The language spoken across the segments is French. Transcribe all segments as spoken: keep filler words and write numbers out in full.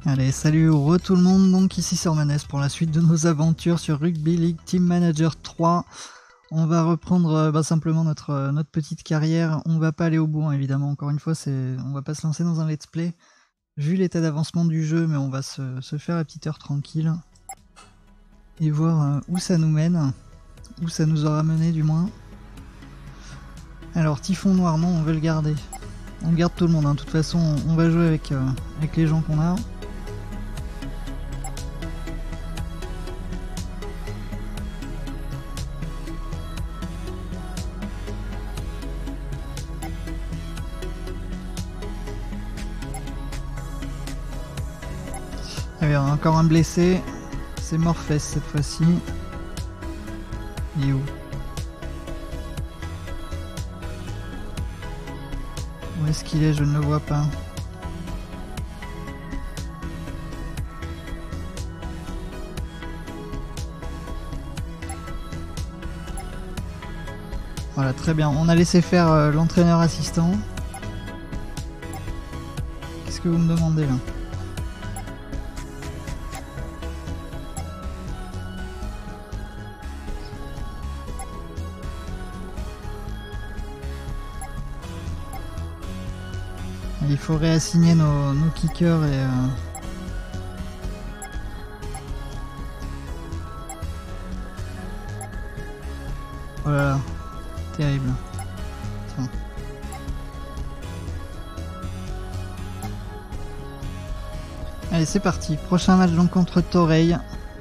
Allez, salut, re tout le monde, donc ici Sormanes pour la suite de nos aventures sur Rugby League Team Manager trois. On va reprendre euh, bah, simplement notre, euh, notre petite carrière. On va pas aller au bout, hein, évidemment, encore une fois, c'est, on va pas se lancer dans un let's play vu l'état d'avancement du jeu, mais on va se, se faire la petite heure tranquille et voir euh, où ça nous mène, où ça nous aura mené du moins. Alors, Typhon Noir, non, on veut le garder. On garde tout le monde, hein. De toute façon, on va jouer avec, euh, avec les gens qu'on a. Allez, encore un blessé. C'est Morpheus cette fois-ci. Il est où? Où est-ce qu'il est? Je ne le vois pas. Voilà, très bien. On a laissé faire euh, l'entraîneur assistant. Qu'est-ce que vous me demandez là? Il faut réassigner nos, nos kickers et... Euh... Oh là là, terrible. Tiens. Allez, c'est parti. Prochain match donc contre Toreil.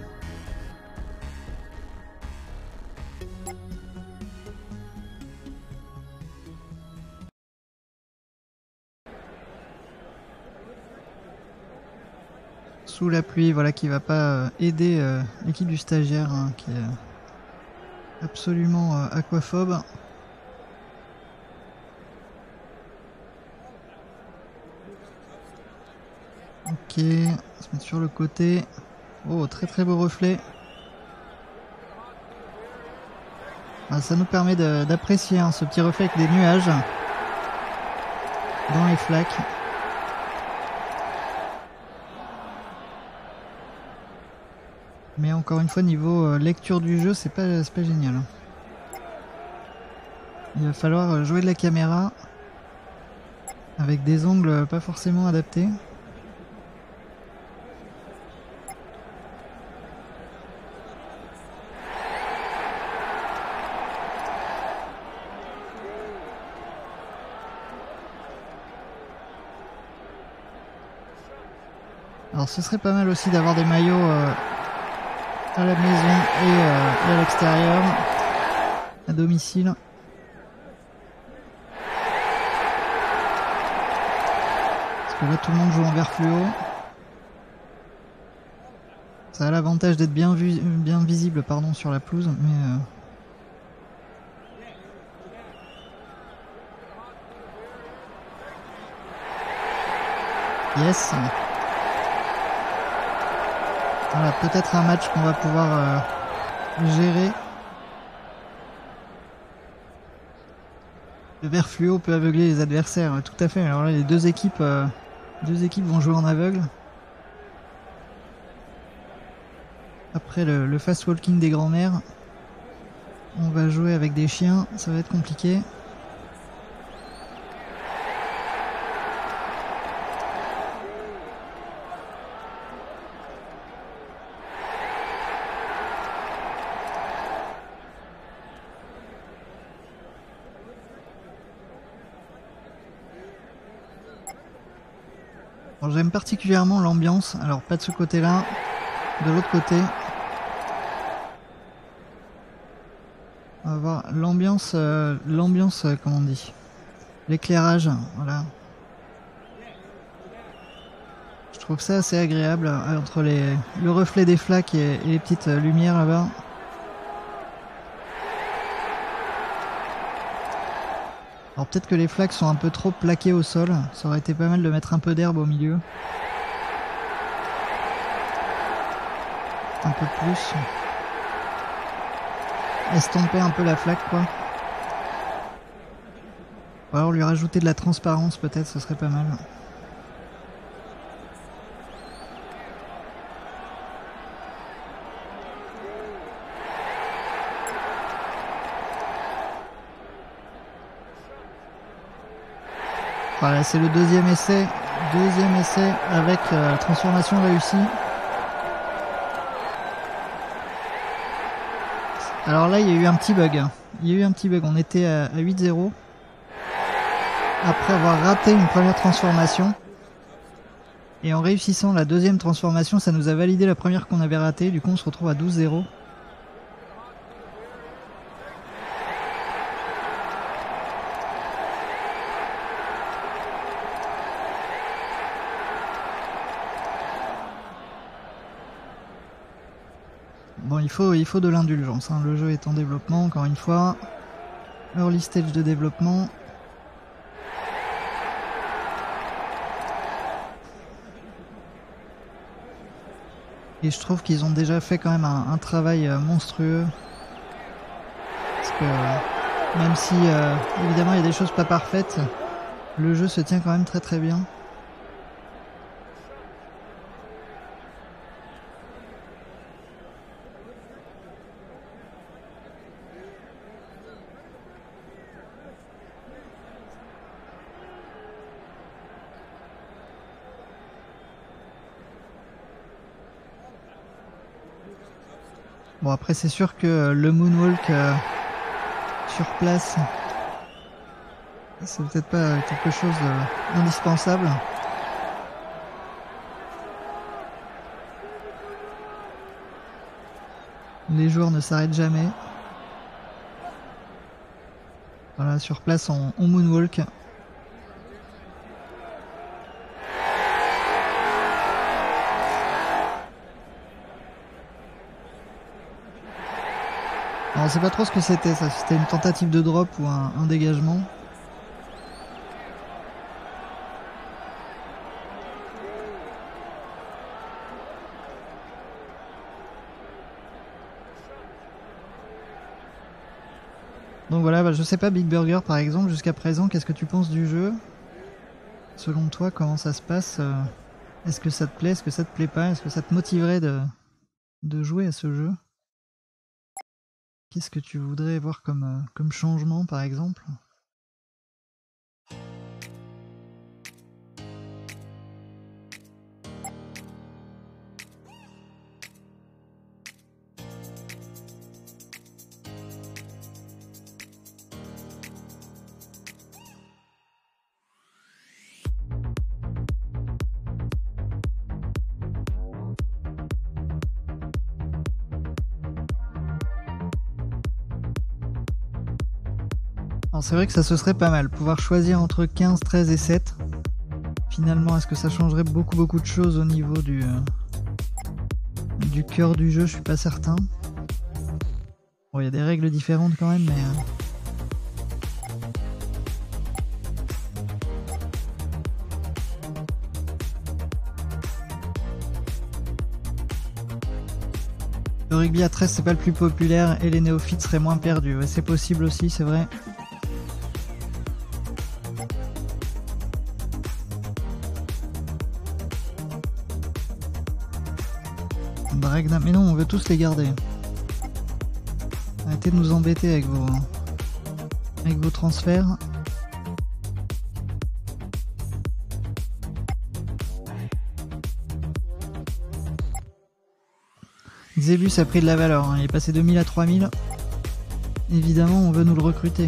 Sous la pluie, voilà, qui va pas aider euh, l'équipe du stagiaire, hein, qui est absolument euh, aquaphobe. Ok, on va se mettre sur le côté. Oh, très très beau reflet. Ah, ça nous permet d'apprécier hein, ce petit reflet avec des nuages dans les flaques. Mais encore une fois, niveau euh, lecture du jeu, c'est pas, c'est pas génial. Il va falloir jouer de la caméra avec des angles pas forcément adaptés. Alors ce serait pas mal aussi d'avoir des maillots euh, à la maison et, euh, et à l'extérieur, à domicile. Parce que là tout le monde joue en vert fluo. Ça a l'avantage d'être bien, vu, bien visible pardon, sur la pelouse, mais... Euh... Yes. Voilà, peut-être un match qu'on va pouvoir euh, gérer. Le vert fluo peut aveugler les adversaires, tout à fait. Alors là, les deux équipes, euh, deux équipes vont jouer en aveugle. Après le, le fast walking des grands-mères, on va jouer avec des chiens, ça va être compliqué. J'aime particulièrement l'ambiance, alors pas de ce côté-là, de l'autre côté. On va voir l'ambiance, euh, l'ambiance, euh, comment on dit, l'éclairage, voilà. Je trouve ça assez agréable, euh, entre les, le reflet des flaques et, et les petites euh, lumières là-bas. Alors peut-être que les flaques sont un peu trop plaquées au sol, ça aurait été pas mal de mettre un peu d'herbe au milieu. Un peu plus. Estomper un peu la flaque quoi. Ou alors lui rajouter de la transparence peut-être, ce serait pas mal. Voilà, c'est le deuxième essai. Deuxième essai avec euh, transformation réussie. Alors là, il y a eu un petit bug. Il y a eu un petit bug. On était à, à huit zéro. Après avoir raté une première transformation. Et en réussissant la deuxième transformation, ça nous a validé la première qu'on avait ratée. Du coup, on se retrouve à douze zéro. Bon, il faut, il faut de l'indulgence, hein. Le jeu est en développement, encore une fois. Early stage de développement. Et je trouve qu'ils ont déjà fait quand même un, un travail euh, monstrueux. Parce que euh, même si euh, évidemment il y a des choses pas parfaites, le jeu se tient quand même très très bien. Bon, après c'est sûr que le moonwalk euh, sur place, c'est peut-être pas quelque chose d'indispensable. Les joueurs ne s'arrêtent jamais. Voilà, sur place on, on moonwalk. Alors on sait pas trop ce que c'était ça, si c'était une tentative de drop ou un, un dégagement. Donc voilà, bah, je sais pas Big Burger par exemple, jusqu'à présent, qu'est-ce que tu penses du jeu? Selon toi, comment ça se passe? Est-ce que ça te plaît? Est-ce que ça te plaît pas? Est-ce que ça te motiverait de, de jouer à ce jeu? Qu'est-ce que tu voudrais voir comme, comme changement par exemple? C'est vrai que ça se serait pas mal, pouvoir choisir entre quinze, treize et sept. Finalement, est-ce que ça changerait beaucoup beaucoup de choses au niveau du, euh, du cœur du jeu? Je suis pas certain. Bon, il y a des règles différentes quand même, mais... Euh... Le rugby à treize c'est pas le plus populaire et les néophytes seraient moins perdus. Ouais, c'est possible aussi, c'est vrai. Mais non, on veut tous les garder. Arrêtez de nous embêter avec vos, avec vos transferts. Zebus a pris de la valeur, hein. Il est passé de mille à trois mille. Évidemment, on veut nous le recruter.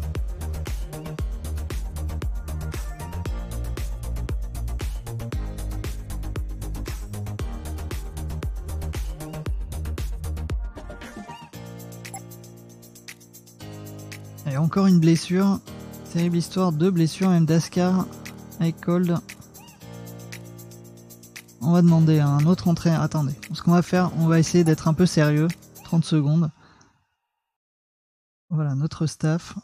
Et encore une blessure. Terrible histoire, deux blessures, même d'Ascar avec Cold. On va demander à un autre entraîneur. Attendez, ce qu'on va faire, on va essayer d'être un peu sérieux. trente secondes. Voilà, notre staff.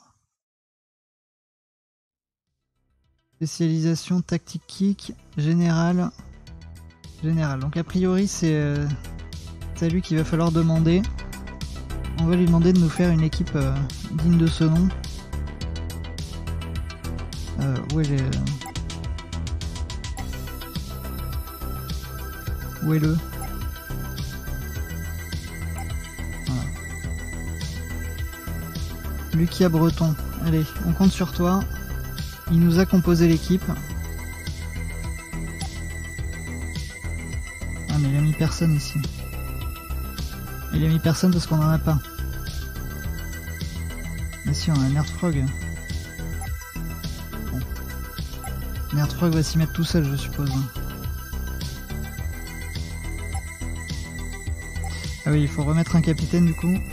Spécialisation, tactique kick, général. Général. Donc a priori, c'est euh, à lui qu'il va falloir demander. On va lui demander de nous faire une équipe euh, digne de ce nom. Euh, où est les... Où est le... Voilà. Lucia Breton. Allez, on compte sur toi. Il nous a composé l'équipe. Ah mais il a mis personne ici. Il a mis personne parce qu'on en a pas. Mais si, on a Nerdfrog. Bon. Nerdfrog va s'y mettre tout seul, je suppose. Ah oui, il faut remettre un capitaine du coup.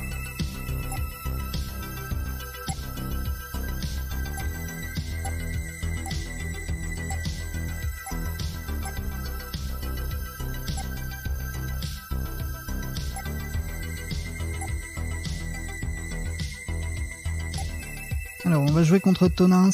Alors, on va jouer contre Tonins.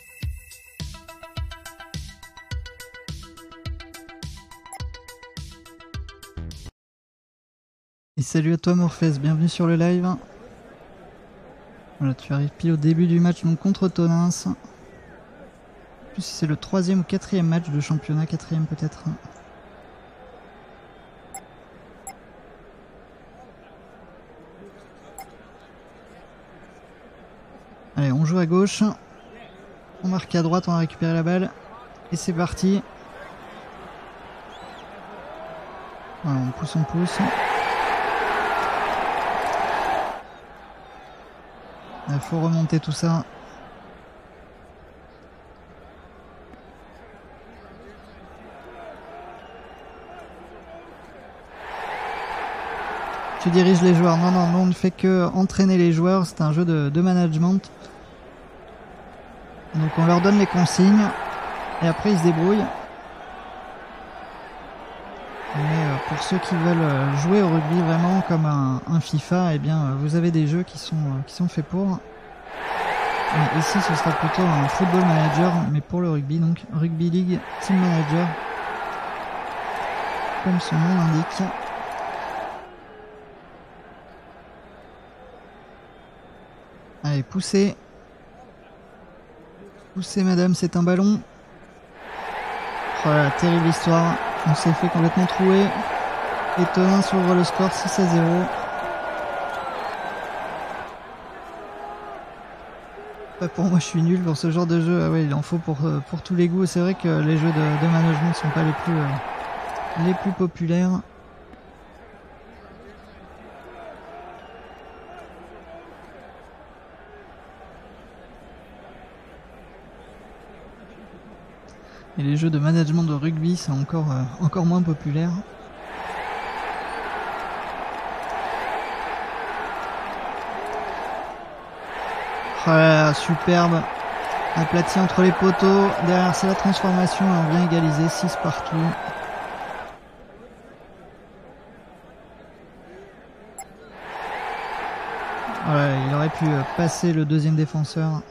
Et salut à toi Morpheus, bienvenue sur le live. Voilà, tu arrives pile au début du match donc contre Tonins. En plus c'est le troisième ou quatrième match de championnat, quatrième peut-être. Allez, on joue à gauche. On marque à droite, on va récupérer la balle. Et c'est parti. Voilà, on pousse, on pousse. Il faut remonter tout ça. Tu diriges les joueurs. Non, non, non, on ne fait que entraîner les joueurs. C'est un jeu de, de management. Donc on leur donne les consignes. Et après ils se débrouillent. Mais euh, pour ceux qui veulent jouer au rugby vraiment comme un, un FIFA, eh bien vous avez des jeux qui sont, euh, qui sont faits pour. Mais ici ce sera plutôt un football manager, mais pour le rugby, donc Rugby League Team Manager, comme son nom l'indique. Allez, poussez. Poussez madame, c'est un ballon. Oh là là, terrible histoire. On s'est fait complètement trouer. Et Tonins ouvre le score six à zéro. Pas pour moi, je suis nul pour ce genre de jeu. Ah ouais, il en faut pour, pour tous les goûts. C'est vrai que les jeux de, de management ne sont pas les plus, euh, les plus populaires. Et les jeux de management de rugby sont encore, euh, encore moins populaires. Oh là là, superbe. Aplati entre les poteaux. Derrière, c'est la transformation. On vient égaliser six partout. Voilà, il aurait pu passer le deuxième défenseur.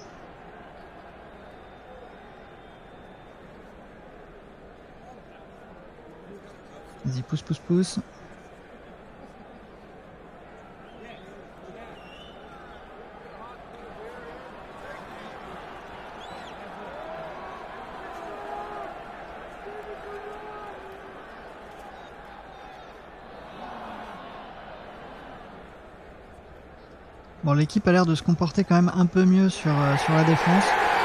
Vas-y, pousse, pousse, pousse. Bon, l'équipe a l'air de se comporter quand même un peu mieux sur, euh, sur la défense.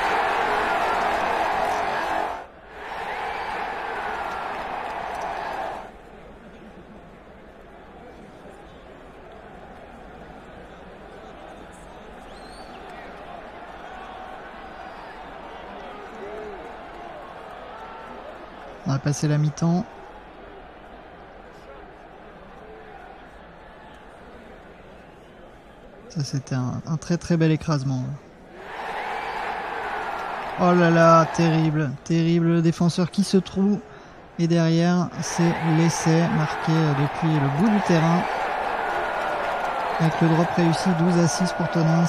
On va passer la mi-temps. Ça, c'était un, un très très bel écrasement. Oh là là, terrible, terrible. Le défenseur qui se trouve. Et derrière, c'est l'essai marqué depuis le bout du terrain. Avec le drop réussi, douze à six pour Tonins.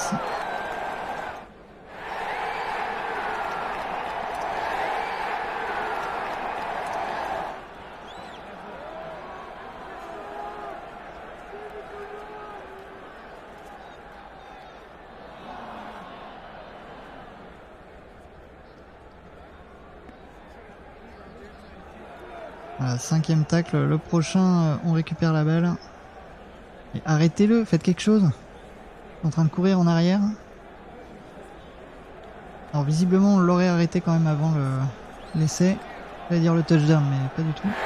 Voilà, cinquième tacle, le prochain, on récupère la balle. Et arrêtez-le, faites quelque chose. En train de courir en arrière. Alors visiblement on l'aurait arrêté quand même avant l'essai. J'allais dire le touchdown mais pas du tout.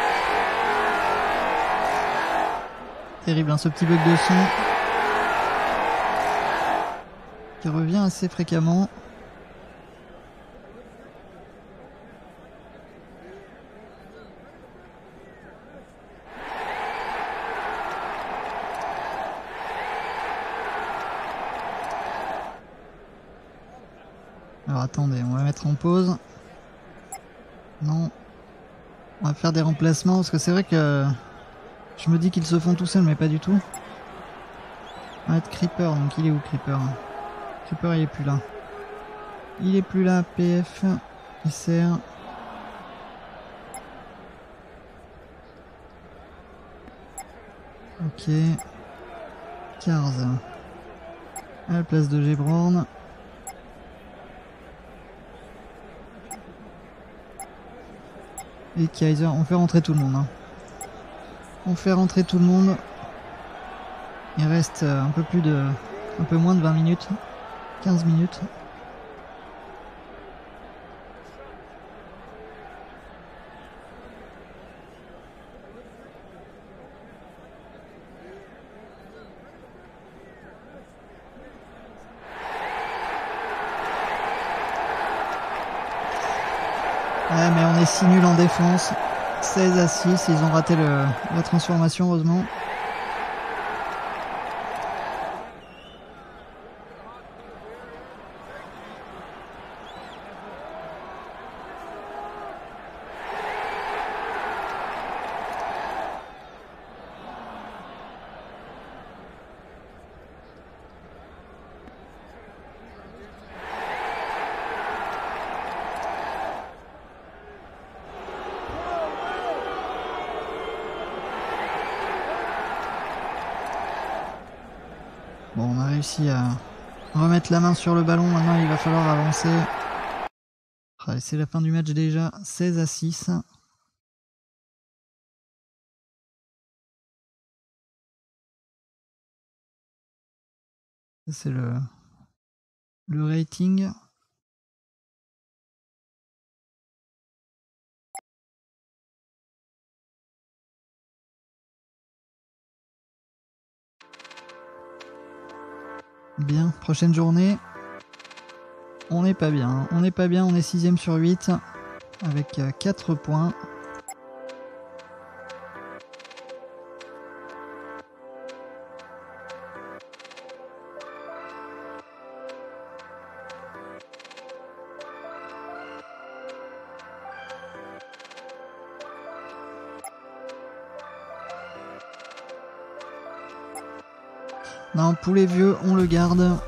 Terrible hein, ce petit bug de son. Qui revient assez fréquemment. Alors attendez, on va mettre en pause. Non. On va faire des remplacements parce que c'est vrai que je me dis qu'ils se font tout seuls mais pas du tout. On va mettre Creeper, donc il est où Creeper? Creeper il est plus là. Il est plus là, P F, S R. Ok. Cars. À la place de Gebron. Et Kaiser, on fait rentrer tout le monde. Hein. On fait rentrer tout le monde. Il reste un peu plus de. Un peu moins de vingt minutes. quinze minutes. Ouais mais on est si nul en défense. seize à six, ils ont raté le, la transformation heureusement. Bon, on a réussi à remettre la main sur le ballon, maintenant il va falloir avancer. Ah, c'est la fin du match déjà, seize à six. C'est le, le rating. Bien, prochaine journée. On n'est pas bien, on n'est pas bien, on est sixième sur huit avec quatre points. Non, poulet vieux, on le garde.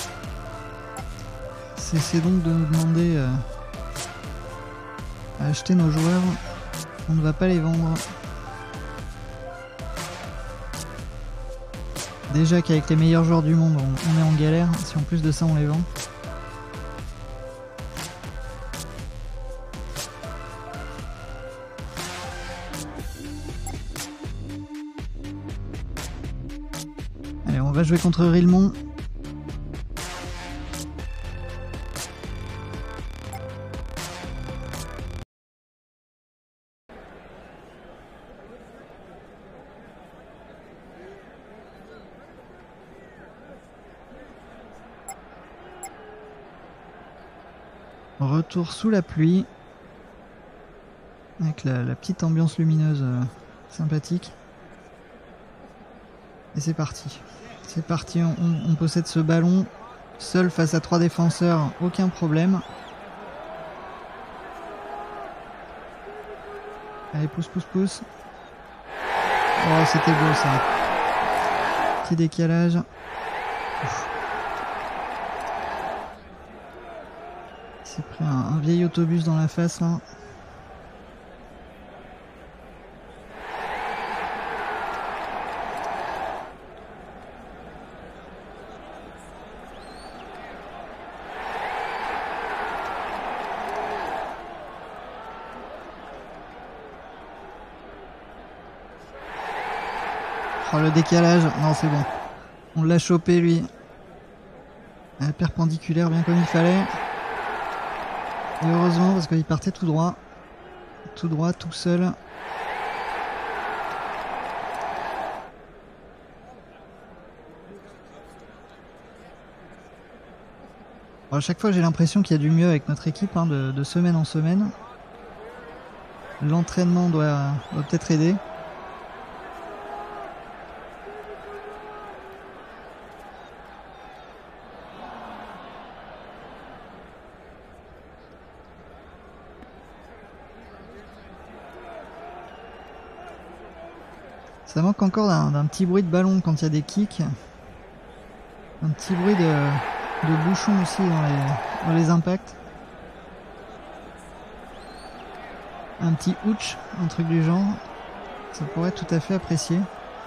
Cessez donc de nous demander euh, à acheter nos joueurs. On ne va pas les vendre. Déjà qu'avec les meilleurs joueurs du monde, on, on est en galère. Si en plus de ça, on les vend. Allez, on va jouer contre Rilmont. Retour sous la pluie. Avec la, la petite ambiance lumineuse euh, sympathique. Et c'est parti. C'est parti, on, on possède ce ballon. Seul face à trois défenseurs, aucun problème. Allez, pousse, pousse, pousse. Oh, c'était beau ça. Petit décalage. Ouf. Il s'est pris un, un vieil autobus dans la face là. Oh, le décalage, non c'est bon. On l'a chopé lui. Euh, perpendiculaire bien comme il fallait. Et heureusement parce qu'il partait tout droit. Tout droit, tout seul. Alors, à chaque fois j'ai l'impression qu'il y a du mieux avec notre équipe hein, de, de semaine en semaine. L'entraînement doit, doit peut-être aider. Ça manque encore d'un petit bruit de ballon quand il y a des kicks. Un petit bruit de, de bouchon aussi dans les, dans les impacts. Un petit ouch, un truc du genre. Ça pourrait être tout à fait apprécié.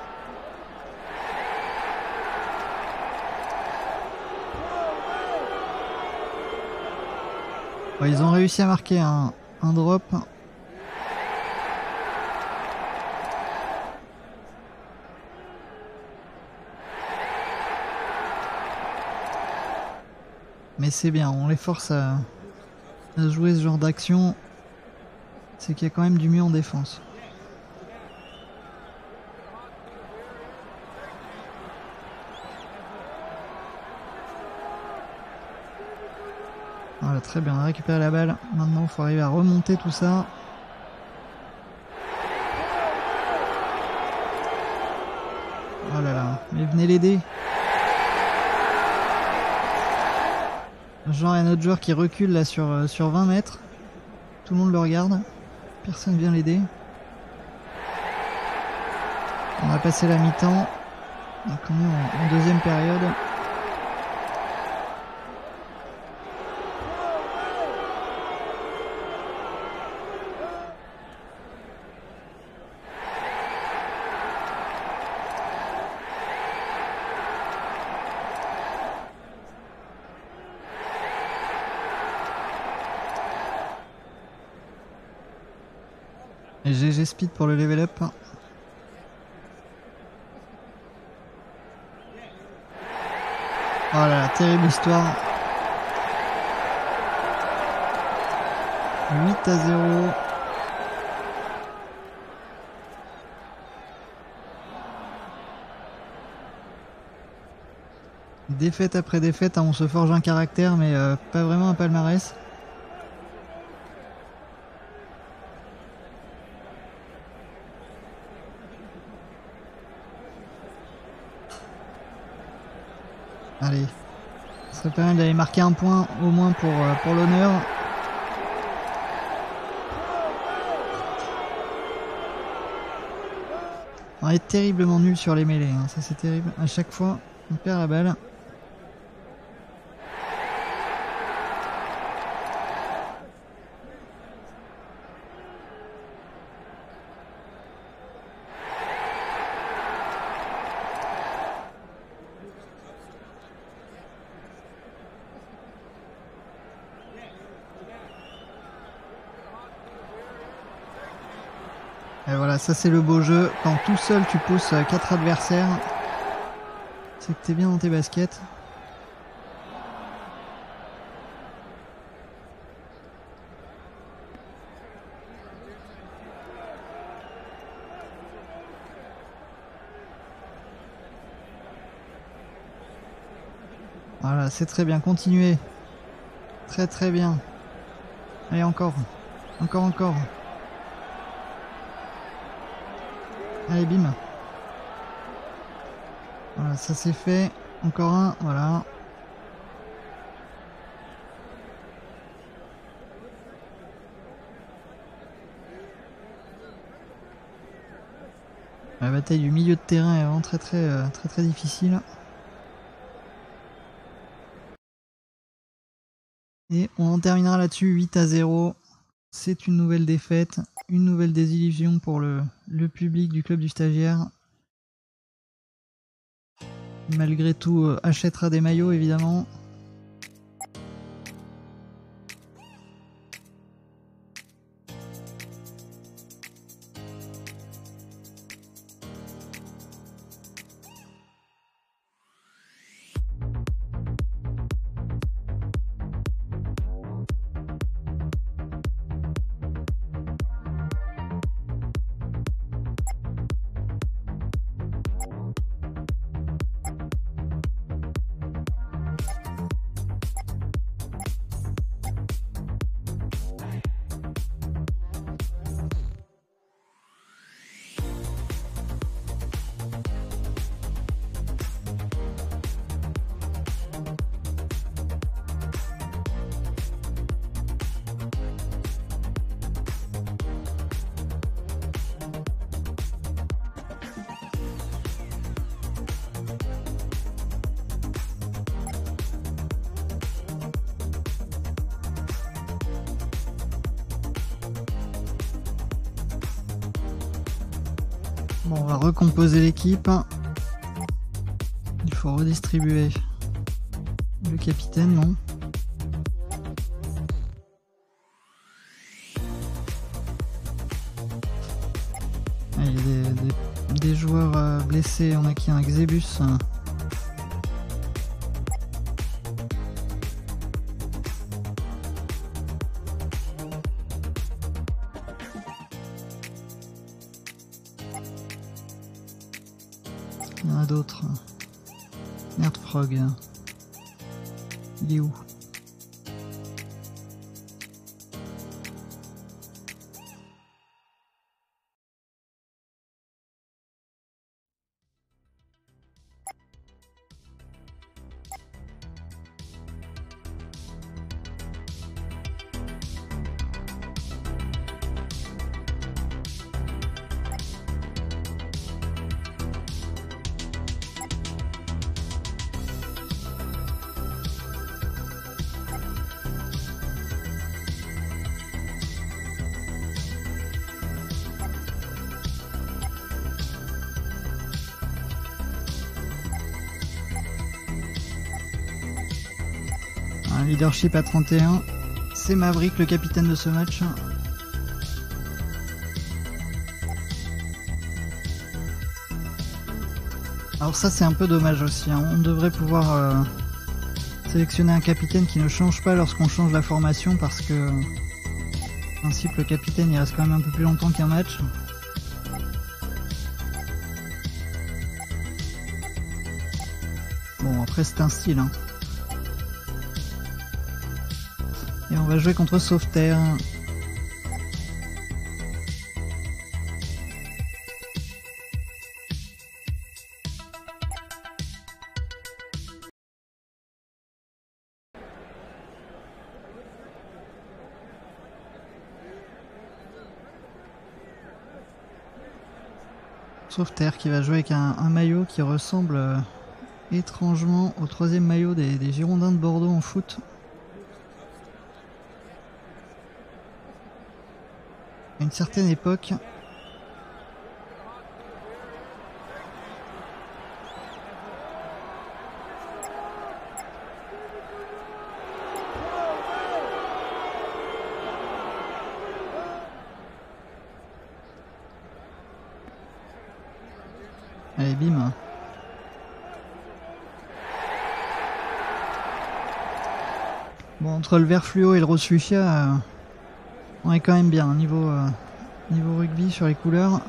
Bon, ils ont réussi à marquer un, un drop. Mais c'est bien, on les force à, à jouer ce genre d'action. C'est qu'il y a quand même du mieux en défense. Voilà, très bien, on a récupéré la balle. Maintenant, il faut arriver à remonter tout ça. Oh là là, mais venez l'aider. Genre, il y a notre joueur qui recule là sur, euh, sur vingt mètres. Tout le monde le regarde. Personne vient l'aider. On a passé la mi-temps. Donc on est en, en deuxième période. Et G G Speed pour le level up. Oh là là, terrible histoire. huit à zéro. Défaite après défaite, hein, on se forge un caractère mais euh, pas vraiment un palmarès. Allez, ça serait pas mal d'aller marquer un point au moins pour, euh, pour l'honneur. On est terriblement nul sur les mêlées, hein. Ça c'est terrible. À chaque fois, on perd la balle. Et voilà, ça c'est le beau jeu. Quand tout seul tu pousses quatre adversaires, c'est que t'es bien dans tes baskets. Voilà, c'est très bien. Continuez. Très très bien. Allez, encore. Encore, encore. Allez, bim. Voilà, ça c'est fait. Encore un, voilà. La bataille du milieu de terrain est vraiment très très très très, très difficile. Et on en terminera là-dessus, huit à zéro. C'est une nouvelle défaite, une nouvelle désillusion pour le, le public du club du stagiaire. Malgré tout, euh, achètera des maillots évidemment. Bon, on va recomposer l'équipe. Il faut redistribuer le capitaine, non? Ah, il y a des, des, des joueurs euh, blessés. On a qui? Un Xebus. Il y en a d'autres. Merde, Frog. Il est où? Un leadership à trente et un. C'est Maverick, le capitaine de ce match. Alors ça c'est un peu dommage aussi, hein. On devrait pouvoir euh, sélectionner un capitaine qui ne change pas lorsqu'on change la formation, parce que en principe le capitaine il reste quand même un peu plus longtemps qu'un match. Bon, après c'est un style, hein. Et on va jouer contre Sauveterre. Sauveterre qui va jouer avec un, un maillot qui ressemble euh, étrangement au troisième maillot des, des Girondins de Bordeaux en foot. À une certaine époque. Allez, bim. Bon, entre le vert fluo et le rose fuchsia, euh, on est quand même bien niveau, euh, niveau rugby sur les couleurs.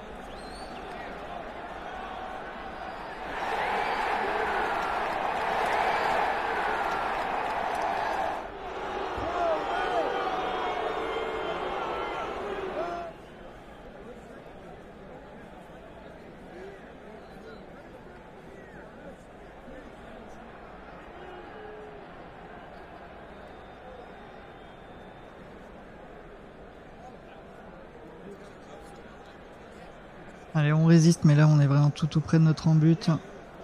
Allez, on résiste, mais là on est vraiment tout tout près de notre en-but. Oh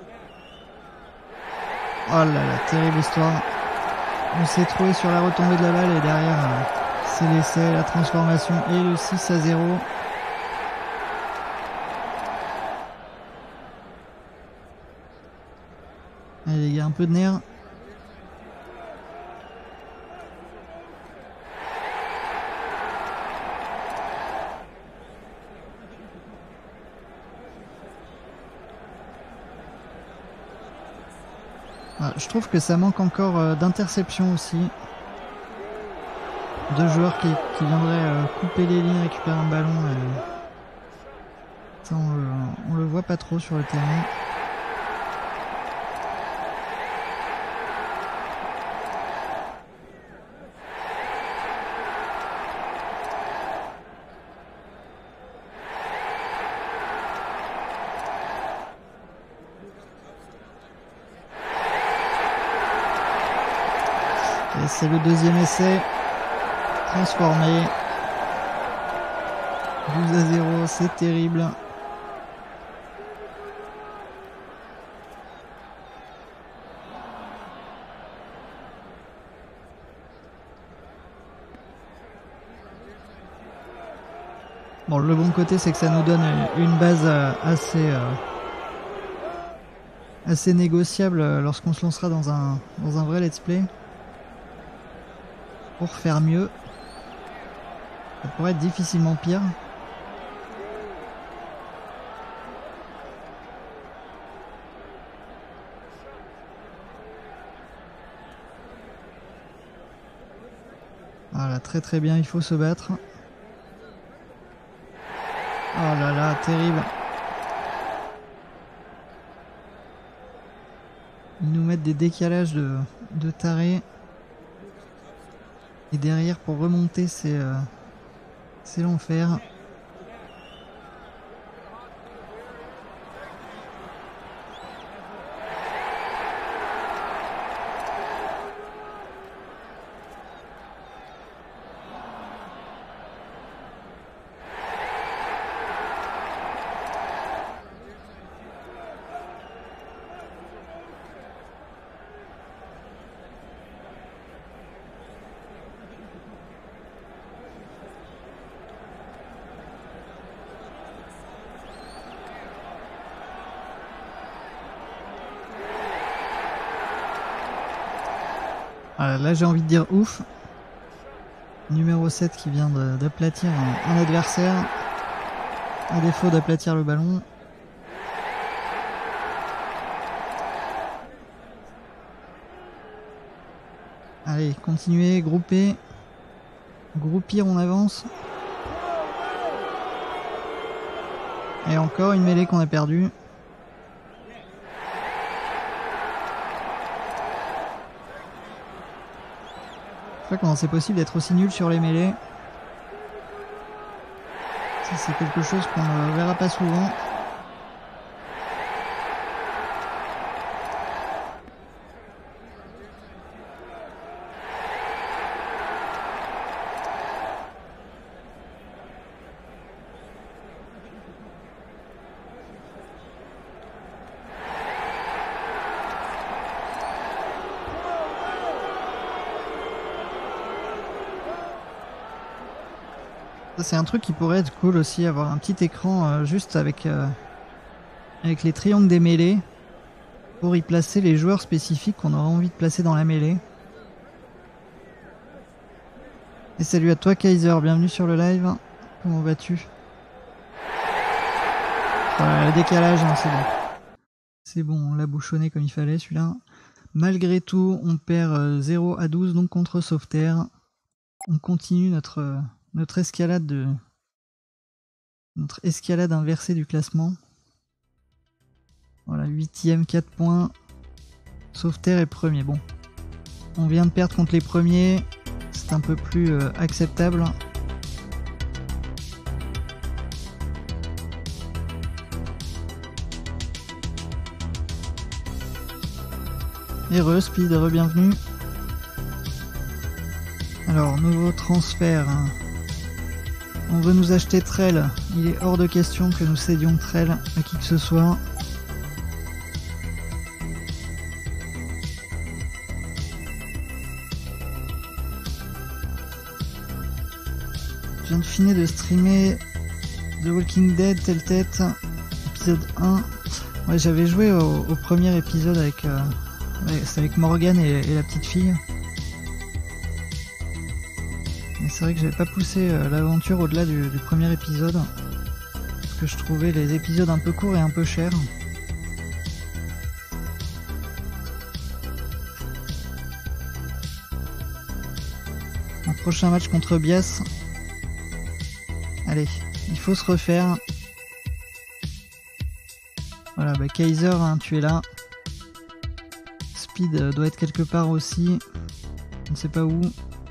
là là, terrible histoire. On s'est trouvé sur la retombée de la balle et derrière euh, c'est l'essai, la transformation et le six à zéro. Allez les gars, un peu de nerfs. Ah, je trouve que ça manque encore euh, d'interception aussi. Deux joueurs qui, qui viendraient euh, couper les lignes, récupérer un ballon. Euh... Ça, on le, on le voit pas trop sur le terrain. Et c'est le deuxième essai. Transformé. douze à zéro, c'est terrible. Bon, le bon côté, c'est que ça nous donne une base assez, euh, assez négociable lorsqu'on se lancera dans un, dans un vrai let's play. Pour faire mieux. Ça pourrait être difficilement pire. Voilà, très très bien, il faut se battre. Oh là là, terrible. Ils nous mettent des décalages de, de tarés. Et derrière, pour remonter, c'est euh, c'est l'enfer. Voilà, là j'ai envie de dire ouf. Numéro sept qui vient d'aplatir un, un adversaire. À défaut d'aplatir le ballon. Allez, continuez, groupez. Groupir, on avance. Et encore une mêlée qu'on a perdue. Je sais pas comment c'est possible d'être aussi nul sur les mêlées. Ça, c'est quelque chose qu'on ne verra pas souvent. C'est un truc qui pourrait être cool aussi, avoir un petit écran euh, juste avec, euh, avec les triangles des mêlées pour y placer les joueurs spécifiques qu'on aura envie de placer dans la mêlée. Et salut à toi Kaiser, bienvenue sur le live. Comment vas-tu? Voilà, le décalage, hein, c'est bon. C'est bon, on l'a bouchonné comme il fallait celui-là. Malgré tout, on perd euh, zéro à douze donc contre Sauveterre. On continue notre... Euh, Notre escalade de notre escalade inversée du classement. Voilà, huitième, quatre points. Sauveterre est premier. Bon, on vient de perdre contre les premiers. C'est un peu plus euh, acceptable. Heureux, Speed, re-bienvenue. Alors, nouveau transfert. On veut nous acheter Trell. Il est hors de question que nous cédions Trell à qui que ce soit. Je viens de finir de streamer The Walking Dead, Telle Tête, épisode un. Ouais, j'avais joué au, au premier épisode avec, euh, avec, avec Morgan et, et la petite fille. Mais c'est vrai que j'avais pas poussé euh, l'aventure au-delà du, du premier épisode. Parce que je trouvais les épisodes un peu courts et un peu chers. Un prochain match contre Bias. Allez, il faut se refaire. Voilà, bah Kaiser, hein, tu es là. Speed euh, doit être quelque part aussi. On ne sait pas où.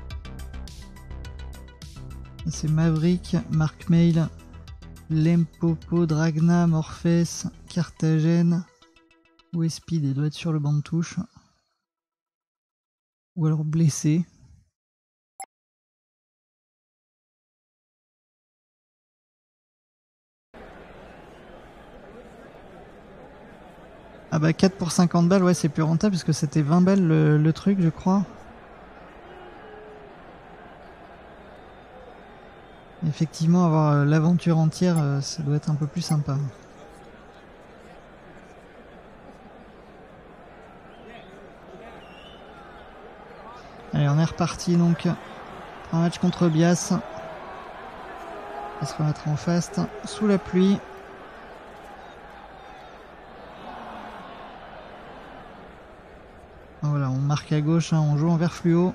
C'est Maverick, Mark Mail, Lempopo, Dragna, Morpheus, Carthagène. Où est Speed? Il doit être sur le banc de touche. Ou alors blessé. Ah bah quatre pour cinquante balles, ouais c'est plus rentable parce que c'était vingt balles le, le truc je crois. Effectivement, avoir l'aventure entière, ça doit être un peu plus sympa. Allez, on est reparti donc. Un match contre Bias. On va se remettre en fast sous la pluie. Voilà, on marque à gauche, hein, on joue en vert fluo.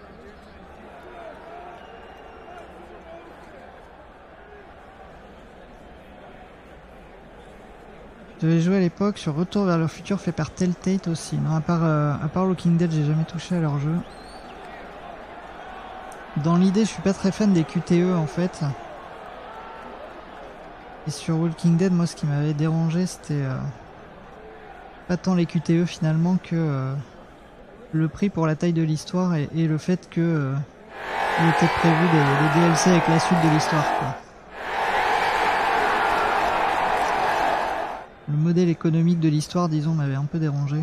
Je devais jouer à l'époque sur Retour vers le futur fait par Telltale aussi. Non, à part, euh, à part Walking Dead, j'ai jamais touché à leur jeu. Dans l'idée, je suis pas très fan des Q T E en fait. Et sur Walking Dead, moi ce qui m'avait dérangé, c'était euh, pas tant les Q T E finalement que euh, le prix pour la taille de l'histoire et, et le fait que euh, il était prévu des, des D L C avec la suite de l'histoire. Le modèle économique de l'histoire, disons, m'avait un peu dérangé.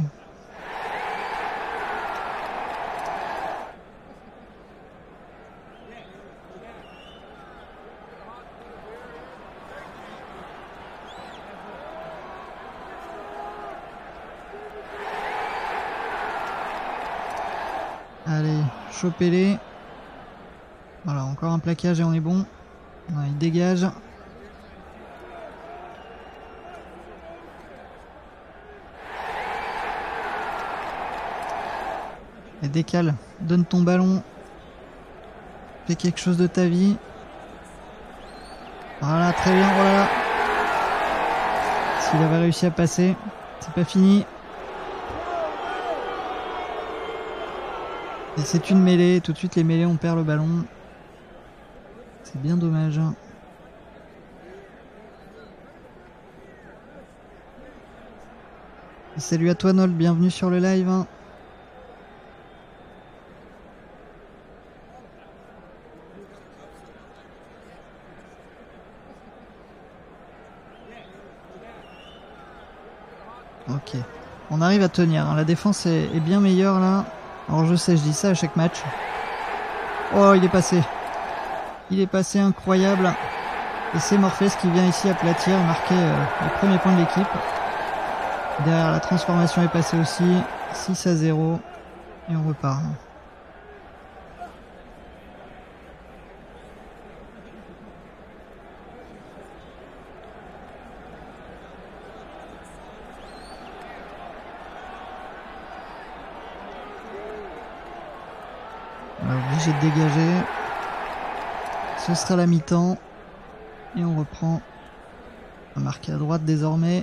Allez, chopez-les. Voilà, encore un plaquage et on est bon. Non, il dégage. Et décale, donne ton ballon. Fais quelque chose de ta vie. Voilà, très bien, voilà. S'il avait réussi à passer, c'est pas fini. Et c'est une mêlée, tout de suite les mêlées on perd le ballon. C'est bien dommage. Et salut à toi Nol, bienvenue sur le live. Ok, on arrive à tenir, hein. La défense est, est bien meilleure là. Alors je sais, je dis ça à chaque match. Oh, il est passé. Il est passé, incroyable. Et c'est Morpheus qui vient ici aplatir, marquer euh, le premier point de l'équipe. Derrière, la transformation est passée aussi. six à zéro. Et on repart. On est obligé de dégager. Ce sera la mi-temps. Et on reprend. On va marquer à droite désormais.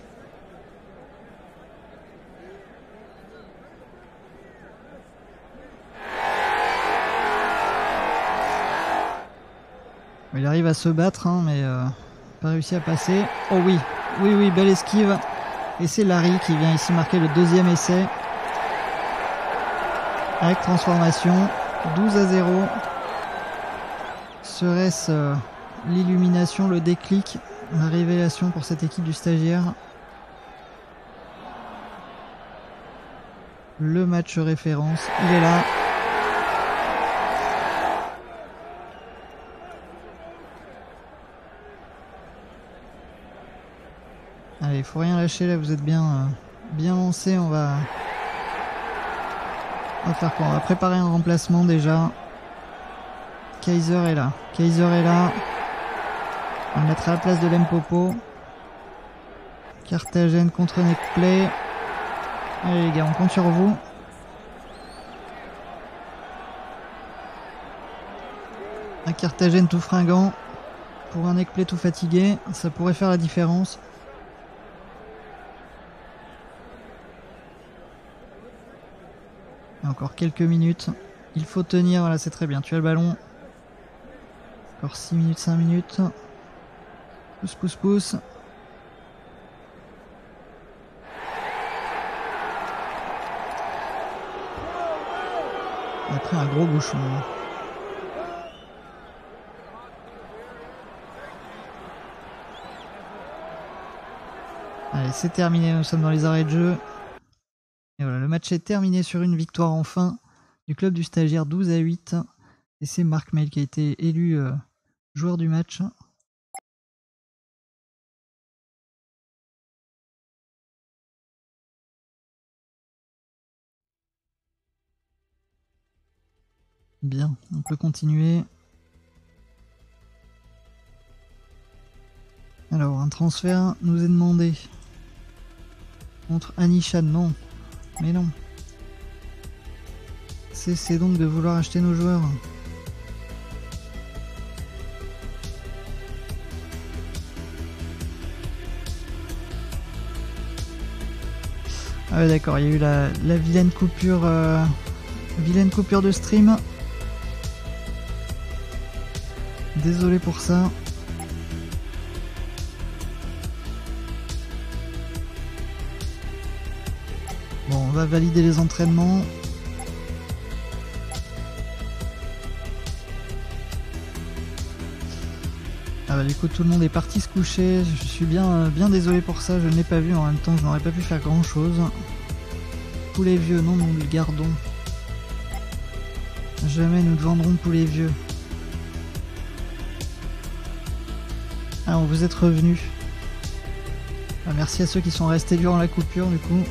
Il arrive à se battre, hein, mais euh, pas réussi à passer. Oh oui, oui, oui, belle esquive. Et c'est Larry qui vient ici marquer le deuxième essai. Avec transformation, douze à zéro. Serait-ce euh, l'illumination, le déclic, la révélation pour cette équipe du stagiaire? Le match référence, il est là. Allez, il faut rien lâcher là, vous êtes bien, euh, bien lancé. On va... on va faire quoi? On va préparer un remplacement déjà. Kaiser est là. Kaiser est là. On va le mettre à la place de Lempopo. Carthagène contre Neckplay. Allez les gars, on compte sur vous. Un Carthagène tout fringant pour un Neckplay tout fatigué, ça pourrait faire la différence. Et encore quelques minutes. Il faut tenir, voilà, c'est très bien. Tu as le ballon. Encore six minutes, cinq minutes. Pousse, pousse, pousse. On a pris un gros bouchon. Allez, c'est terminé, nous sommes dans les arrêts de jeu. Et voilà, le match est terminé sur une victoire enfin du club du stagiaire douze à huit. Et c'est Marc Mail qui a été élu euh, Joueur du match. Bien, on peut continuer. Alors, un transfert nous est demandé. Contre Anishan, non. Mais non. Cessez donc de vouloir acheter nos joueurs. Ah ouais, d'accord, il y a eu la, la vilaine coupure... Euh, vilaine coupure de stream. Désolé pour ça. Bon, on va valider les entraînements. Ah bah du coup tout le monde est parti se coucher. Je suis bien, bien désolé pour ça, je ne l'ai pas vu. En même temps, je n'aurais pas pu faire grand chose. Poulet vieux, non, nous le gardons. Jamais nous ne vendrons poulet vieux. Ah, on vous êtes revenus. Ah, merci à ceux qui sont restés durant la coupure du coup.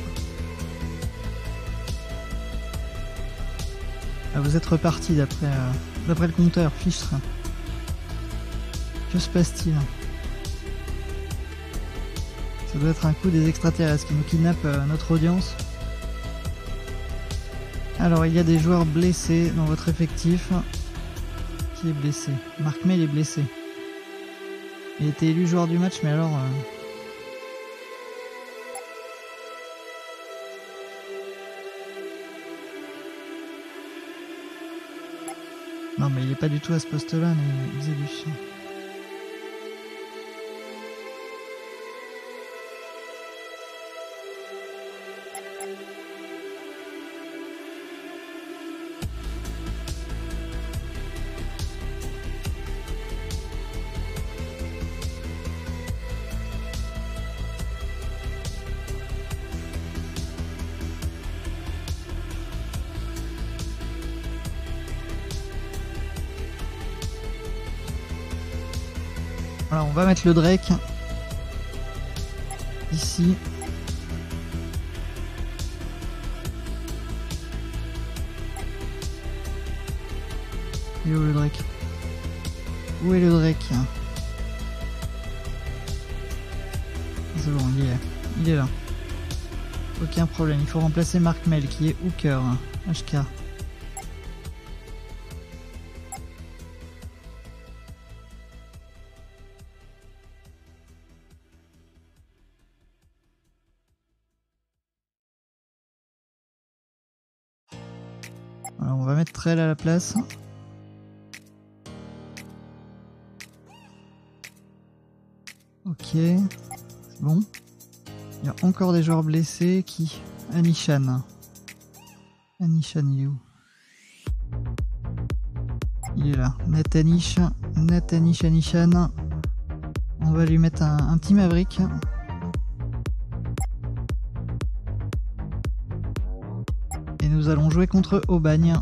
Ah, vous êtes repartis d'après euh, d'après le compteur, fichtre. Que se passe-t-il? Ça doit être un coup des extraterrestres qui nous kidnappent euh, notre audience. Alors, il y a des joueurs blessés dans votre effectif. Qui est blessé? Marc Mail est blessé. Il a été élu joueur du match, mais alors... Euh... Non, mais il est pas du tout à ce poste-là, mais Xelus. Voilà, on va mettre le Drake ici. Il est où le Drake? Où est le Drake? C'est bon, il est là. Il est là. Aucun problème, il faut remplacer Marc Mel qui est hooker. H K. Alors on va mettre Trell à la place. Ok, c'est bon. Il y a encore des joueurs blessés. Qui? Anishan. Anishan, il est où? Il est là. Nathanish. Nathanish Anishan. On va lui mettre un, un petit Maverick. Et nous allons jouer contre Aubagne.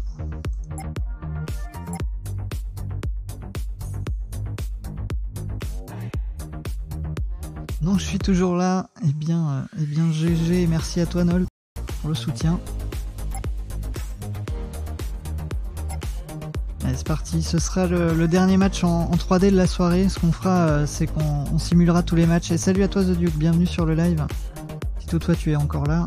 Donc je suis toujours là. Eh bien, euh, eh bien G G, merci à toi Nol pour le soutien. Allez, c'est parti. Ce sera le, le dernier match en, en trois D de la soirée. Ce qu'on fera, euh, c'est qu'on on simulera tous les matchs. Et salut à toi The Duke, bienvenue sur le live. Si toutefois tu es encore là.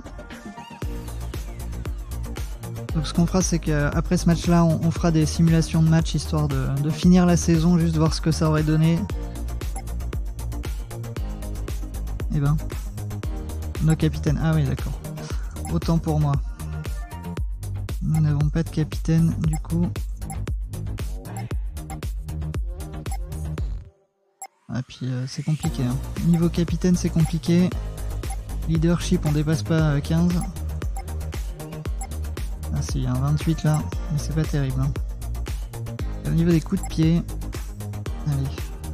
Donc ce qu'on fera, c'est qu'après ce match-là, on, on fera des simulations de match histoire de, de finir la saison, juste voir ce que ça aurait donné. Eh ben, nos capitaines. Ah oui, d'accord. Autant pour moi. Nous n'avons pas de capitaine, du coup. Ah, puis euh, c'est compliqué. Hein. Niveau capitaine, c'est compliqué. Leadership, on dépasse pas quinze. Ah si, il y a un vingt-huit là, mais c'est pas terrible. Hein. Au niveau des coups de pied, allez.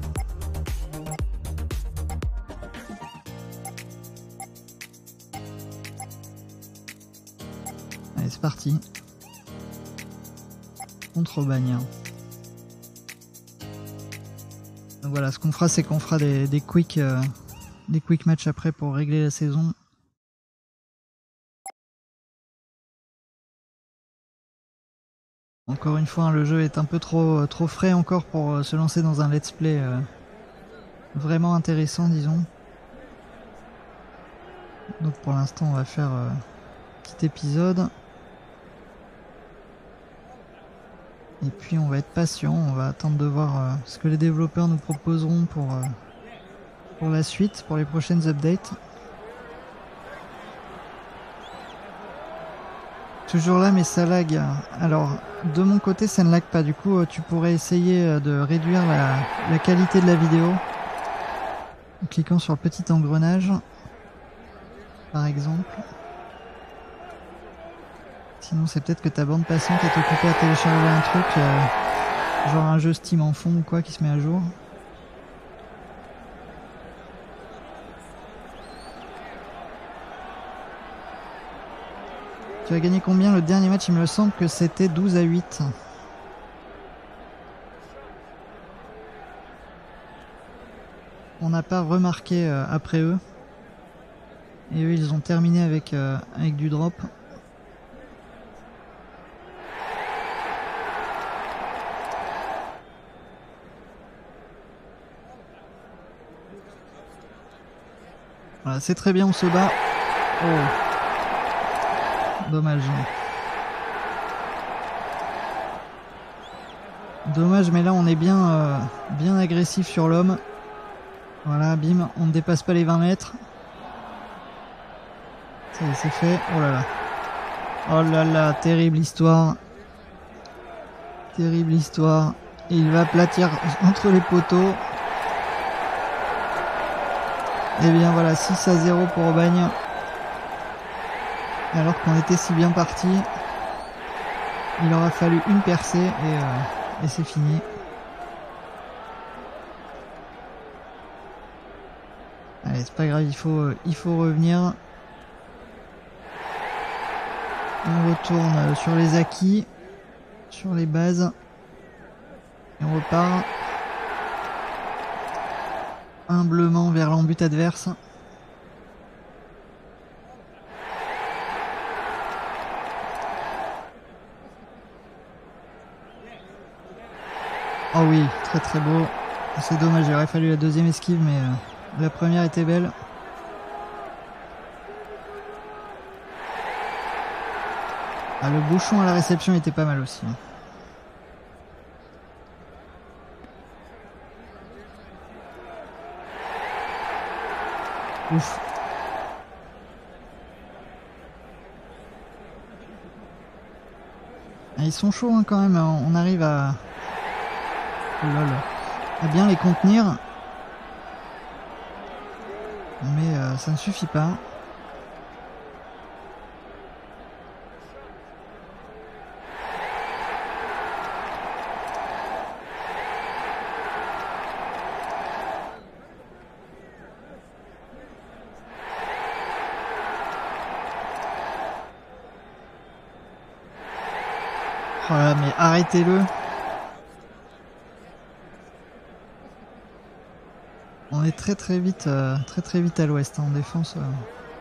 Allez, c'est parti. Contre Aubagne. voilà, ce qu'on fera, c'est qu'on fera des, des quick euh, des quick matchs après pour régler la saison. Encore une fois, hein, le jeu est un peu trop, trop frais encore pour euh, se lancer dans un let's play euh, vraiment intéressant, disons. Donc pour l'instant, on va faire euh, un petit épisode. Et puis on va être patient, on va attendre de voir euh, ce que les développeurs nous proposeront pour, euh, pour la suite, pour les prochaines updates. Toujours là, mais ça lag. Alors, de mon côté, ça ne lag pas. Du coup, tu pourrais essayer de réduire la, la qualité de la vidéo en cliquant sur le petit engrenage, par exemple. Sinon, c'est peut-être que ta bande passante est occupée à télécharger un truc, euh, genre un jeu Steam en fond ou quoi qui se met à jour. Tu as gagné combien le dernier match? Il me semble que c'était douze à huit. On n'a pas remarqué euh, après eux. Et eux, ils ont terminé avec, euh, avec du drop. Voilà, c'est très bien, on se bat. Oh. Dommage. Dommage, mais là on est bien, euh, bien agressif sur l'homme. Voilà, bim, on ne dépasse pas les vingt mètres. Ça y est, c'est fait. Oh là là. Oh là là, terrible histoire. Terrible histoire. Et il va aplatir entre les poteaux. Et bien voilà, six à zéro pour Aubagne. Alors qu'on était si bien parti. Il aura fallu une percée et, euh, et c'est fini. Allez, c'est pas grave, il faut, il faut revenir. On retourne sur les acquis, sur les bases. Et on repart humblement vers l'embut adverse. Oh oui, très très beau. C'est dommage, il aurait fallu la deuxième esquive, mais euh, la première était belle. Ah, le bouchon à la réception était pas mal aussi. Ouf. Ah, ils sont chauds hein, quand même, on arrive à... Lol. À bien les contenir. Mais euh, ça ne suffit pas. Oh là, mais arrêtez-le. On est très très vite, euh, très très vite à l'ouest hein, en défense. Euh.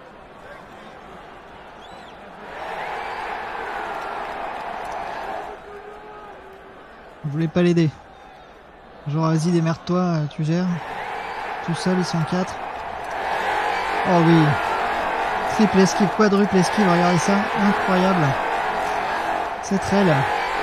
Je voulais pas l'aider. Genre vas-y démerde-toi, tu gères. Tout seul, ils sont quatre. Oh oui. Triple esquive, quadruple esquive, regardez ça. Incroyable. C'est Trell.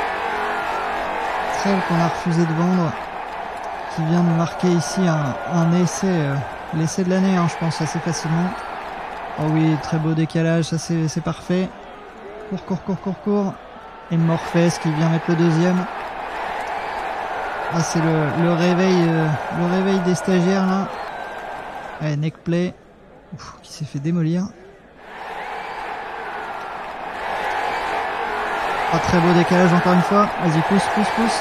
Trell qu'on a refusé de vendre. Qui vient de marquer ici un, un essai, euh, l'essai de l'année, hein, je pense, assez facilement. Oh oui, très beau décalage, ça c'est parfait. Cours, cours, cours, cours, cours. Et Morpheus qui vient mettre le deuxième. Ah, c'est le, le réveil euh, le réveil des stagiaires là. Allez, neckplay. Ouf, qui s'est fait démolir. Ah, très beau décalage encore une fois. Vas-y, pousse, pousse, pousse.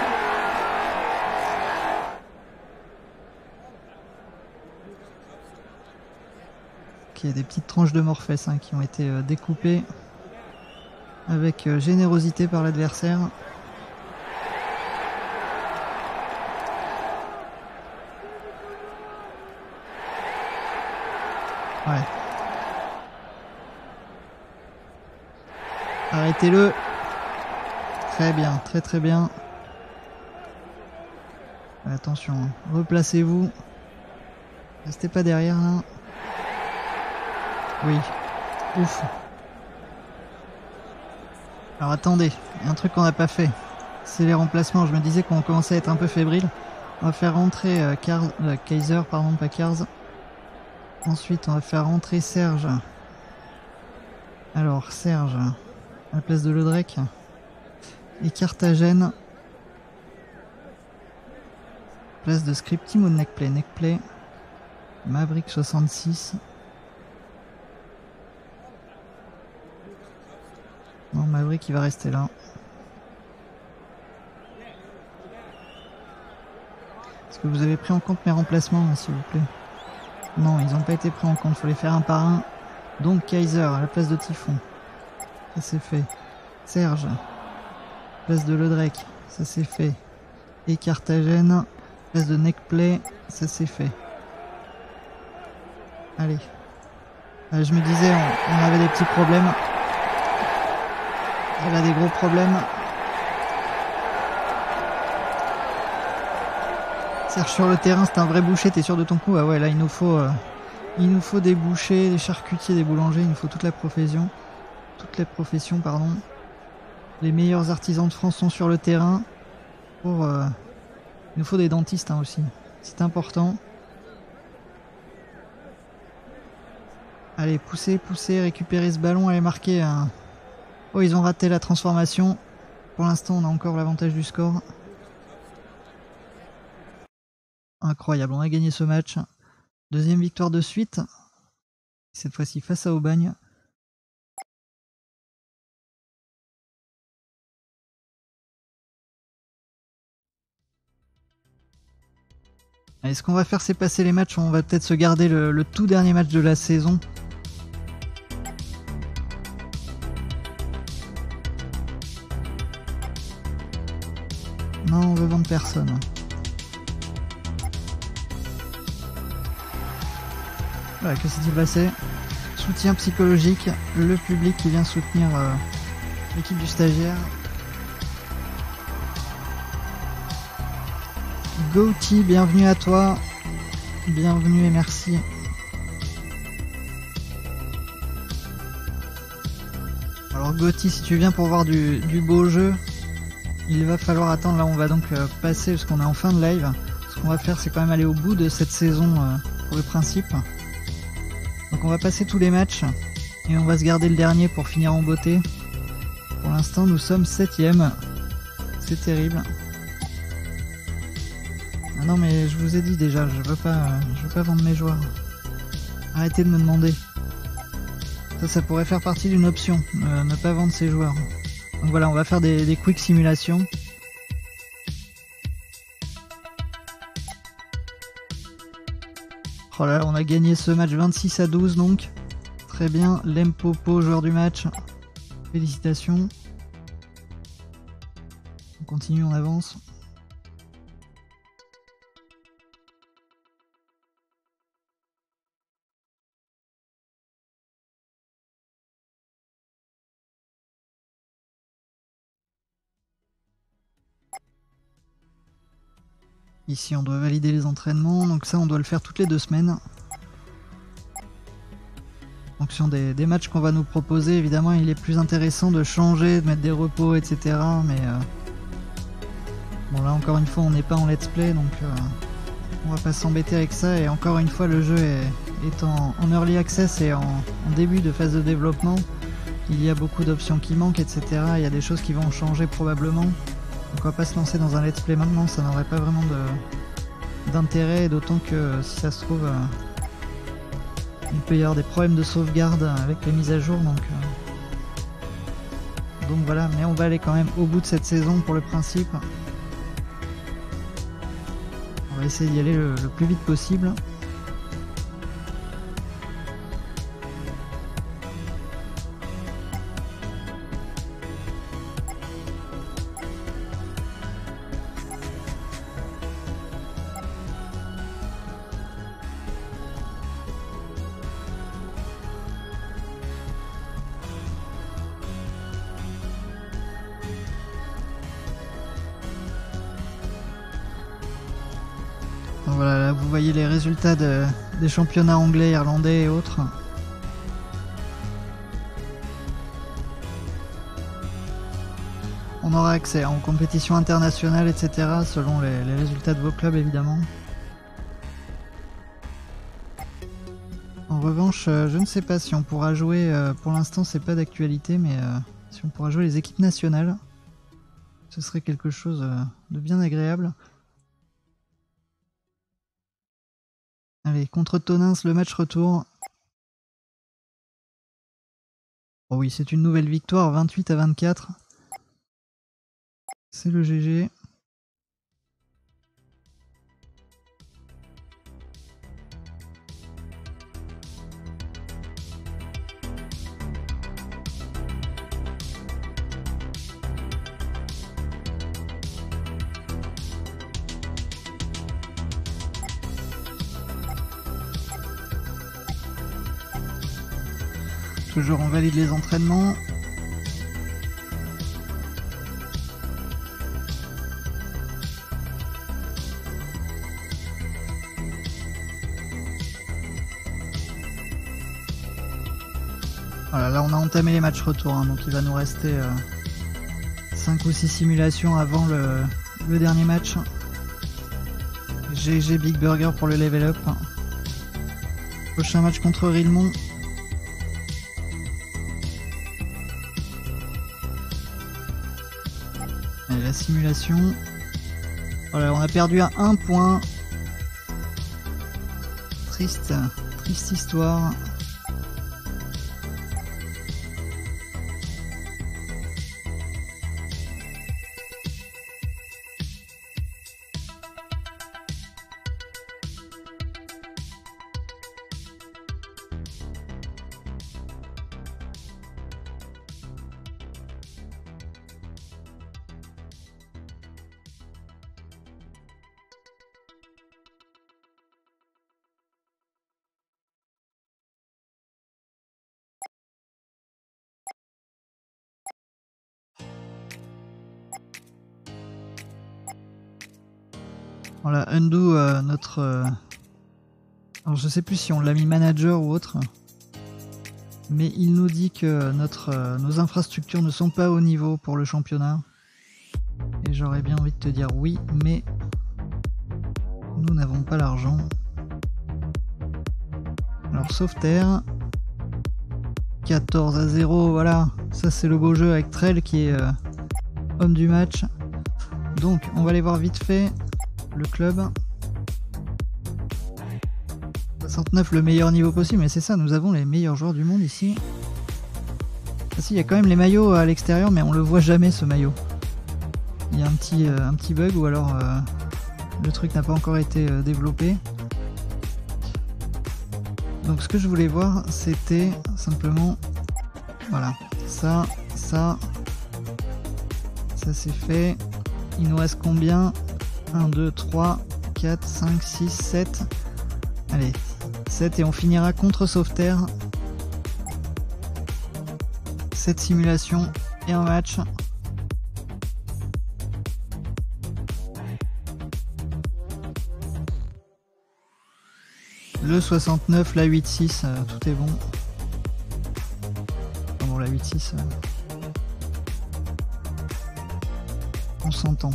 Il y a des petites tranches de Morpheus hein, qui ont été euh, découpées avec euh, générosité par l'adversaire. Ouais. Arrêtez-le. Très bien, très très bien. Attention, hein. Replacez-vous. Restez pas derrière là. Oui. Ouf. Alors attendez, il y a un truc qu'on n'a pas fait. C'est les remplacements. Je me disais qu'on commençait à être un peu fébrile. On va faire rentrer euh, Kar euh, Kaiser, pardon, pas Kars. Ensuite, on va faire rentrer Serge. Alors, Serge, à la place de Lodrek. Et Carthagène. Place de Scriptim ou Neckplay? Neckplay. Maverick soixante-six. Non, Maverick il va rester là. Est-ce que vous avez pris en compte mes remplacements, s'il vous plaît? Non, ils n'ont pas été pris en compte, il faut les faire un par un. Donc Kaiser à la place de Typhon. Ça c'est fait. Serge. Place de Lodrek. Ça c'est fait. Et Carthagène. Place de Neckplay. Ça c'est fait. Allez. Euh, je me disais, on, on avait des petits problèmes. Elle a des gros problèmes. Serge sur le terrain, c'est un vrai boucher, t'es sûr de ton coup? Ah ouais, là il nous faut, euh, il nous faut des bouchers, des charcutiers, des boulangers, il nous faut toute la profession. Toutes les professions, pardon. Les meilleurs artisans de France sont sur le terrain. Pour, euh, il nous faut des dentistes hein, aussi. C'est important. Allez, poussez, poussez, récupérez ce ballon, allez marquer un... Oh, ils ont raté la transformation. Pour l'instant, on a encore l'avantage du score. Incroyable, on a gagné ce match. Deuxième victoire de suite. Cette fois-ci face à Aubagne. Allez, ce qu'on va faire, c'est passer les matchs. On va peut-être se garder le, le tout dernier match de la saison. Non, on veut vendre personne. Voilà, que s'est-il passé? Soutien psychologique, le public qui vient soutenir euh, l'équipe du stagiaire. Gauti, bienvenue à toi. Bienvenue et merci. Alors Gauti, si tu viens pour voir du, du beau jeu, il va falloir attendre. Là, on va donc euh, passer, parce qu'on est en fin de live. Ce qu'on va faire, c'est quand même aller au bout de cette saison euh, pour le principe. Donc on va passer tous les matchs et on va se garder le dernier pour finir en beauté. Pour l'instant, nous sommes septième. C'est terrible. Ah non, mais je vous ai dit déjà, je veux pas, euh, je veux pas vendre mes joueurs. Arrêtez de me demander. Ça, ça pourrait faire partie d'une option, euh, ne pas vendre ses joueurs. Donc voilà, on va faire des, des quick simulations. Oh là là, on a gagné ce match vingt-six à douze donc. Très bien, Lempopo, joueur du match. Félicitations. On continue, on avance. Ici on doit valider les entraînements, donc ça on doit le faire toutes les deux semaines. En fonction des, des matchs qu'on va nous proposer, évidemment il est plus intéressant de changer, de mettre des repos, et cetera. Mais euh... bon là encore une fois on n'est pas en let's play, donc euh, on va pas s'embêter avec ça. Et encore une fois le jeu est, est en, en early access et en, en début de phase de développement. Il y a beaucoup d'options qui manquent, et cetera. Il y a des choses qui vont changer probablement. Donc on va pas se lancer dans un let's play maintenant, ça n'aurait pas vraiment d'intérêt, d'autant que si ça se trouve, euh, il peut y avoir des problèmes de sauvegarde avec les mises à jour, donc, euh, donc voilà, mais on va aller quand même au bout de cette saison pour le principe. On va essayer d'y aller le, le plus vite possible. Voilà, là vous voyez les résultats de, des championnats anglais, irlandais et autres. On aura accès aux compétitions internationales, et cetera selon les, les résultats de vos clubs évidemment. En revanche, euh, je ne sais pas si on pourra jouer, euh, pour l'instant c'est pas d'actualité, mais euh, si on pourra jouer les équipes nationales, ce serait quelque chose euh, de bien agréable. Allez, contre Tonins, le match retour. Oh oui, c'est une nouvelle victoire, vingt-huit à vingt-quatre. C'est le G G. Toujours on valide les entraînements. Voilà, là on a entamé les matchs retour, hein, donc il va nous rester euh, cinq ou six simulations avant le, le dernier match. G G Big Burger pour le level up. Prochain match contre Rilmont. Et la simulation. Voilà, on a perdu à un point. Triste, triste histoire. Voilà, undo euh, notre... Euh... Alors je sais plus si on l'a mis manager ou autre, mais il nous dit que notre, euh, nos infrastructures ne sont pas au niveau pour le championnat. Et j'aurais bien envie de te dire oui, mais nous n'avons pas l'argent. Alors Sauveterre, quatorze à zéro, voilà, ça c'est le beau jeu avec Trell qui est euh, homme du match. Donc on va aller voir vite fait le club. soixante-neuf, le meilleur niveau possible, mais c'est ça, nous avons les meilleurs joueurs du monde ici. Ah si, il y a quand même les maillots à l'extérieur, mais on le voit jamais ce maillot. Il y a un petit, euh, un petit bug, ou alors euh, le truc n'a pas encore été euh, développé. Donc ce que je voulais voir, c'était simplement, voilà, ça, ça, ça c'est fait. Il nous reste combien? un, deux, trois, quatre, cinq, six, sept. Allez, sept et on finira contre Sauveterre. sept simulations et un match. Le soixante-neuf, la huit six, euh, tout est bon. Enfin bon, la huit six, euh, on s'entend.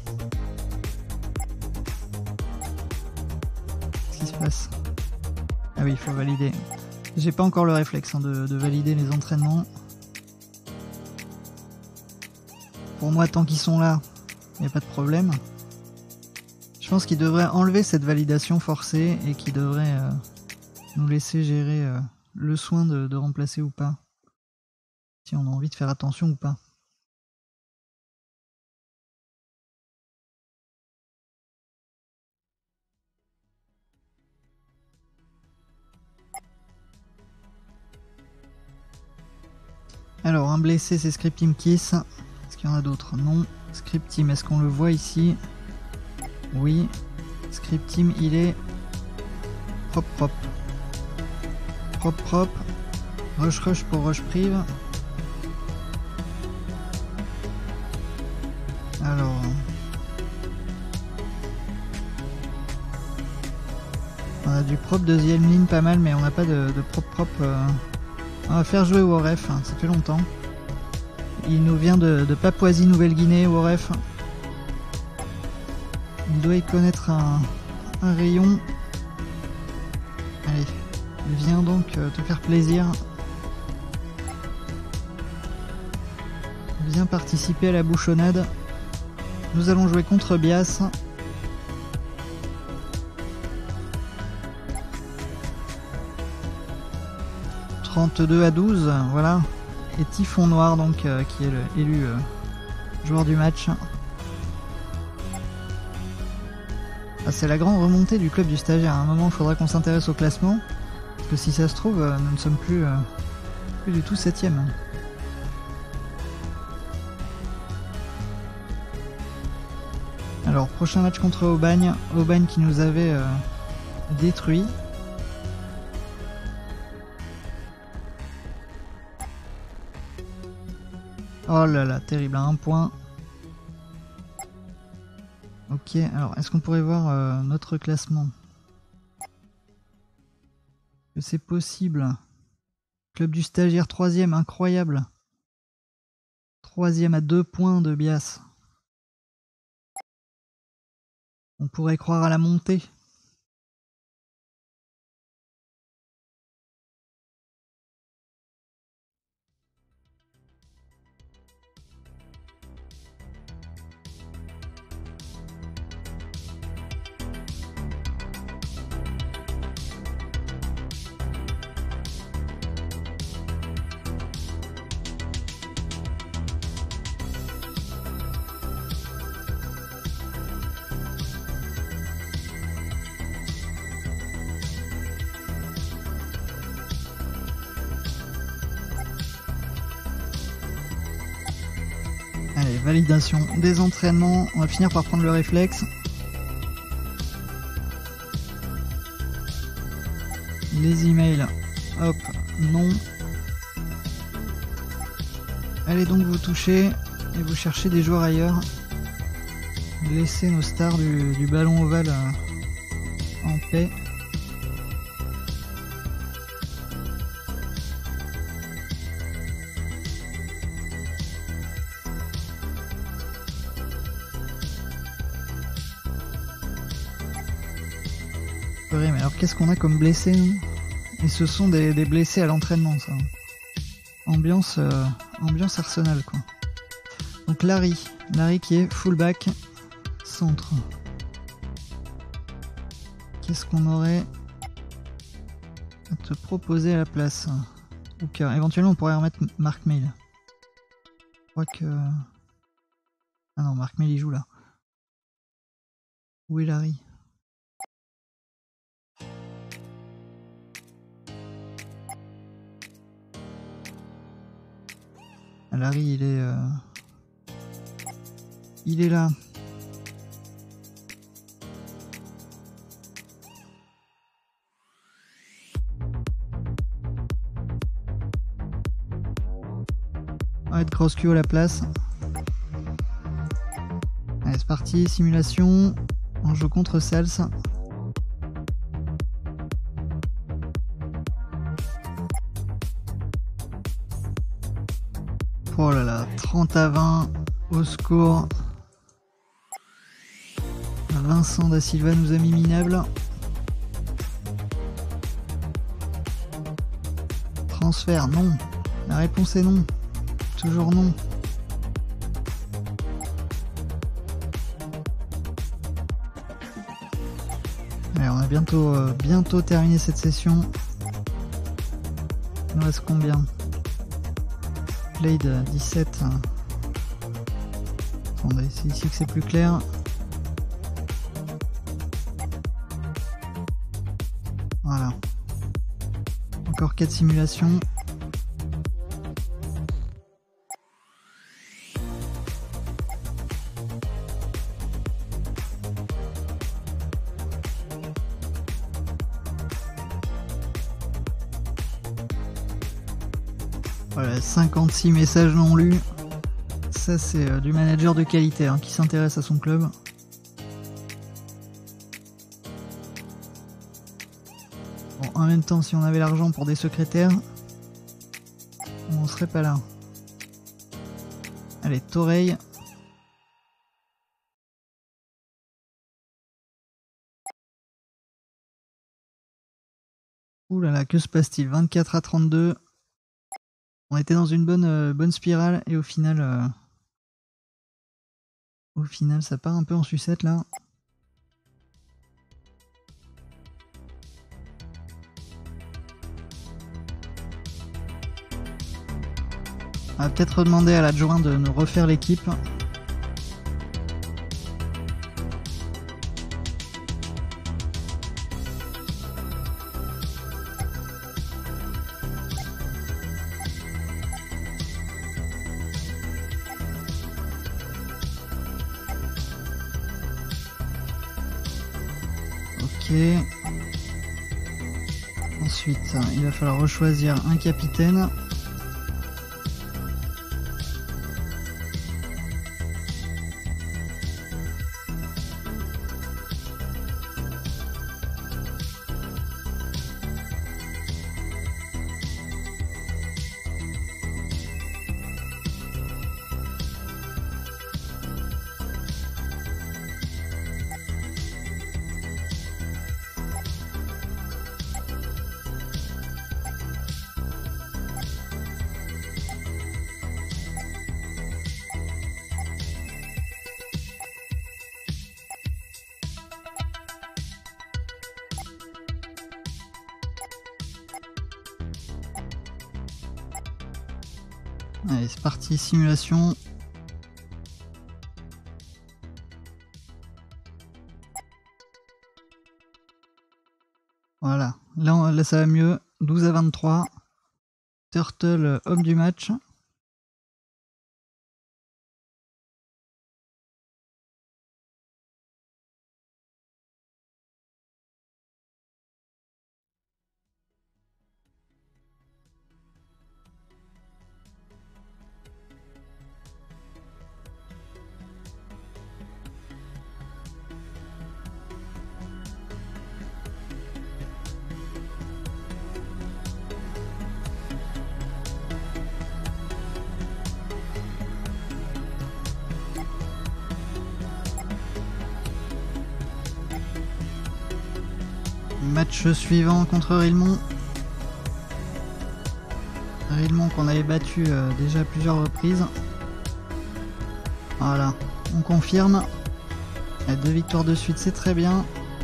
Qu'est-ce qui se passe? Ah oui, il faut valider. J'ai pas encore le réflexe hein, de, de valider les entraînements. Pour moi, tant qu'ils sont là, il n'y a pas de problème. Je pense qu'ils devraient enlever cette validation forcée et qu'ils devraient euh, nous laisser gérer euh, le soin de, de remplacer ou pas. Si on a envie de faire attention ou pas. Alors, un blessé, c'est Script Team Kiss. Est-ce qu'il y en a d'autres? Non. Script Team, est-ce qu'on le voit ici? Oui. Script Team, il est propre propre. Propre propre. Rush rush pour rush prive. Alors. On a du propre deuxième ligne pas mal, mais on n'a pas de, de propre propre. Euh... On va faire jouer Waref, hein, ça fait longtemps. Il nous vient de, de Papouasie-Nouvelle-Guinée, Waref. Il doit y connaître un, un rayon. Allez, viens donc euh, te faire plaisir. Viens participer à la bouchonnade. Nous allons jouer contre Bias. trente-deux à douze, voilà. Et Typhon Noir, donc, euh, qui est l'élu euh, joueur du match. Ah, c'est la grande remontée du club du stagiaire. À un moment, il faudra qu'on s'intéresse au classement. Parce que si ça se trouve, euh, nous ne sommes plus, euh, plus du tout septième. Alors, prochain match contre Aubagne. Aubagne qui nous avait euh, détruit. Oh là là, terrible, à un point. Ok, alors est-ce qu'on pourrait voir euh, notre classement? Que c'est possible. Club du stagiaire troisième, incroyable. Troisième à deux points de Bias. On pourrait croire à la montée. Allez, validation des entraînements. On va finir par prendre le réflexe. Les emails. Hop, non. Allez donc vous toucher et vous cherchez des joueurs ailleurs. Laissez nos stars du, du ballon ovale en paix. Mais alors qu'est-ce qu'on a comme blessés nous? Et ce sont des, des blessés à l'entraînement, ça. Ambiance, euh, ambiance Arsenal, quoi. Donc Larry, Larry qui est fullback centre. Qu'est-ce qu'on aurait à te proposer à la place? Donc euh, éventuellement on pourrait remettre Mark Mail. Je crois que... Ah non, Mark Mail il joue là. Où est Larry? Larry il est euh... il est là. On va mettre Cross-Q à la place. Allez c'est parti, simulation. On joue contre Sals. Oh là là, trente à vingt au score. Vincent da Silva nous a mis minable. Transfert, non. La réponse est non. Toujours non. Allez, on a bientôt, euh, bientôt terminé cette session. Il nous reste combien? Played dix-sept. Attendez, c'est ici que c'est plus clair. Voilà. Encore quatre simulations. Voilà, cinquante-six messages non lus. Ça c'est euh, du manager de qualité hein, qui s'intéresse à son club. Bon, en même temps, si on avait l'argent pour des secrétaires, on serait pas là. Allez, Toreil. Ouh là là, que se passe-t-il? vingt-quatre à trente-deux. On était dans une bonne, euh, bonne spirale et au final... Euh, au final, ça part un peu en sucette là. On va peut-être demander à l'adjoint de nous refaire l'équipe. Ok. Ensuite, il va falloir rechoisir un capitaine. Allez, c'est parti, simulation. Voilà, là, on, là ça va mieux. douze à vingt-trois. Turtle, homme du match. Match suivant contre Rillemont. Rillemont qu'on avait battu euh, déjà à plusieurs reprises. Voilà, on confirme. Il y a deux victoires de suite, c'est très bien.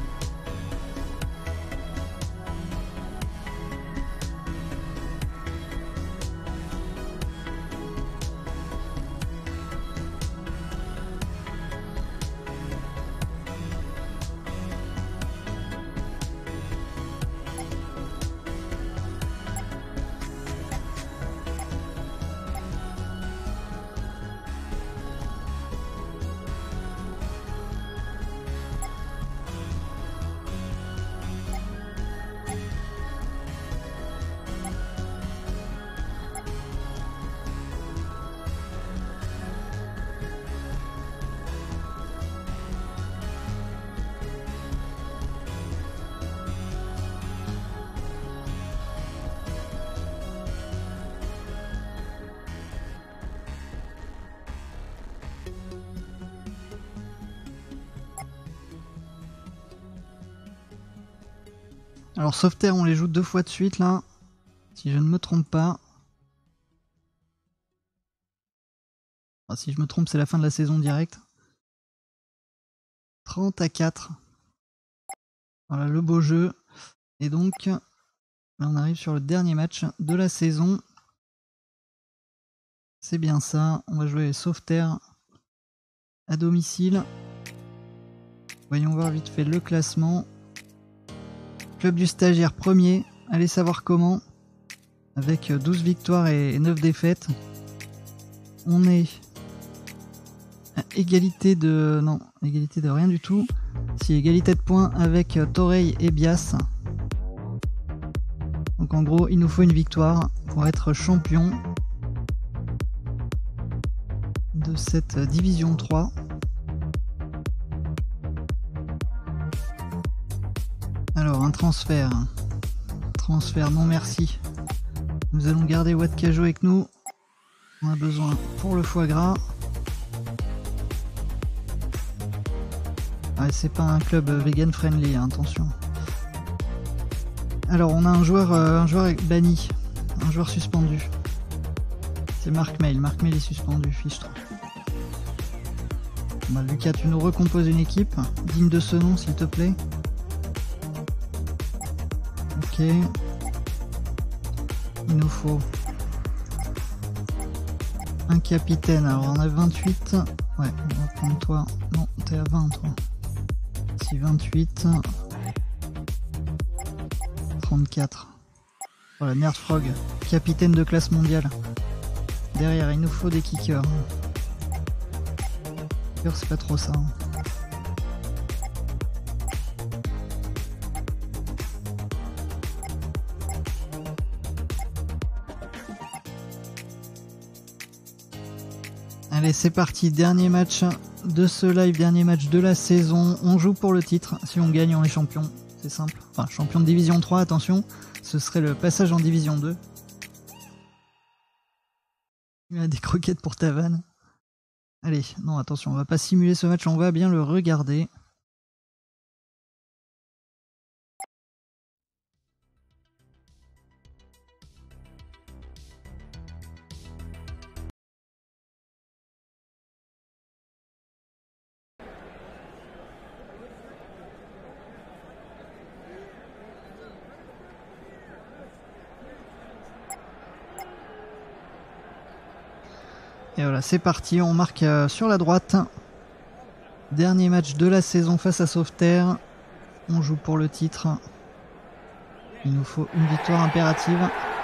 Alors Sauveterre, on les joue deux fois de suite là, si je ne me trompe pas. Enfin, si je me trompe, c'est la fin de la saison directe. trente à quatre. Voilà le beau jeu. Et donc, là on arrive sur le dernier match de la saison. C'est bien ça, on va jouer Sauveterre à domicile. Voyons voir vite fait le classement. Club du stagiaire premier, allez savoir comment, avec douze victoires et neuf défaites. On est à égalité de... non, égalité de rien du tout. Si, égalité de points avec Toreil et Bias. Donc en gros, il nous faut une victoire pour être champion de cette division trois. Alors, un transfert. Transfert, non merci. Nous allons garder Watkajo avec nous. On a besoin pour le foie gras. Ouais, c'est pas un club vegan friendly, hein, attention. Alors on a un joueur, euh, un joueur banni, un joueur suspendu. C'est Mark Mail. Mark Mail est suspendu, fiche-toi. Bah, Lucas, tu nous recomposes une équipe digne de ce nom, s'il te plaît. Ok. Il nous faut un capitaine. Alors on a vingt-huit. Ouais, on va prendre toi. Non, t'es à vingt toi. Si vingt-huit. trente-quatre. Voilà, Nerdfrog, capitaine de classe mondiale. Derrière, il nous faut des kickers. Kickers, c'est pas trop ça. Hein. Allez, c'est parti, dernier match de ce live, dernier match de la saison. On joue pour le titre. Si on gagne, on est champion. C'est simple. Enfin, champion de division trois, attention. Ce serait le passage en division deux. Il y a des croquettes pour ta vanne. Allez, non, attention, on va pas simuler ce match, on va bien le regarder. Et voilà, c'est parti, on marque euh, sur la droite. Dernier match de la saison face à Sauveterre. On joue pour le titre. Il nous faut une victoire impérative.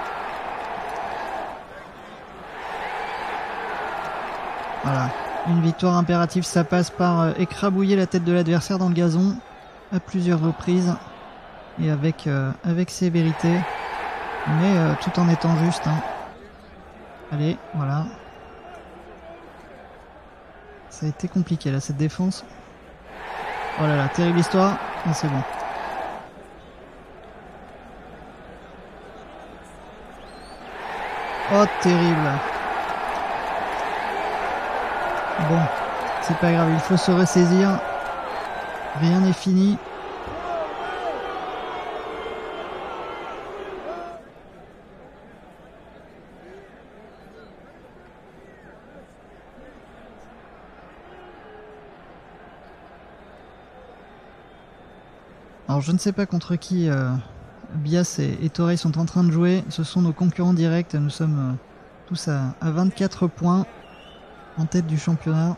Voilà, une victoire impérative, ça passe par euh, écrabouiller la tête de l'adversaire dans le gazon à plusieurs reprises et avec, euh, avec sévérité, mais euh, tout en étant juste. Hein. Allez, voilà. Ça a été compliqué là, cette défense. Oh là là, terrible histoire. Ah, c'est bon. Oh, terrible. Bon, c'est pas grave, il faut se ressaisir. Rien n'est fini. Alors je ne sais pas contre qui euh, Bias et, et Torrey sont en train de jouer. Ce sont nos concurrents directs. Nous sommes euh, tous à, à vingt-quatre points en tête du championnat.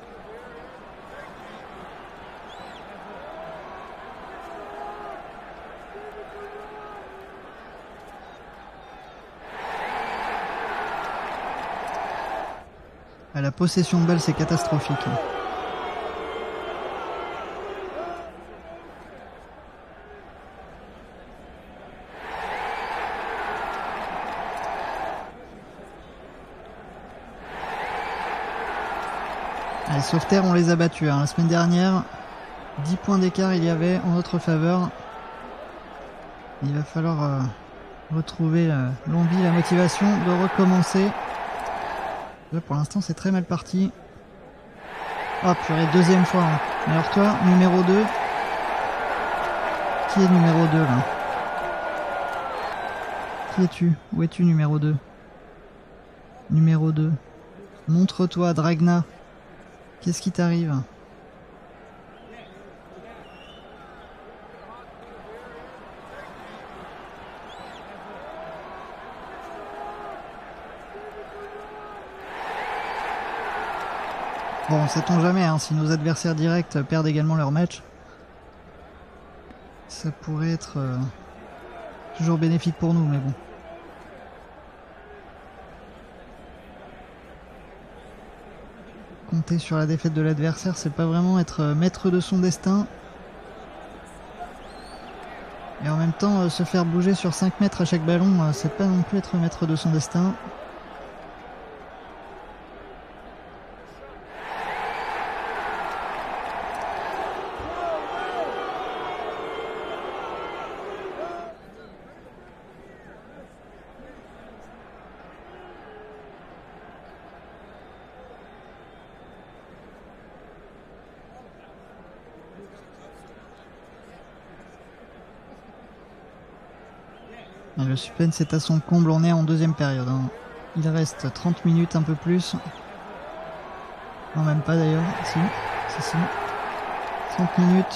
À la possession de balle, c'est catastrophique. Allez, Sauveterre, on les a battus. Hein. La semaine dernière, dix points d'écart il y avait en notre faveur. Il va falloir euh, retrouver euh, l'envie, la motivation de recommencer. Là, pour l'instant, c'est très mal parti. Oh purée, deuxième fois. Hein. Alors toi, numéro deux. Qui est numéro deux là? Qui es-tu? Où es-tu numéro deux? Numéro deux. Montre-toi, Dragna. Qu'est-ce qui t'arrive? Bon, sait-on jamais, hein, si nos adversaires directs perdent également leur match, ça pourrait être euh, toujours bénéfique pour nous, mais bon. Compter sur la défaite de l'adversaire, c'est pas vraiment être maître de son destin. Et en même temps, se faire bouger sur cinq mètres à chaque ballon, c'est pas non plus être maître de son destin. Et le suspense est à son comble, on est en deuxième période. Hein. Il reste trente minutes, un peu plus. Non, même pas d'ailleurs. Si, si, si. trente minutes.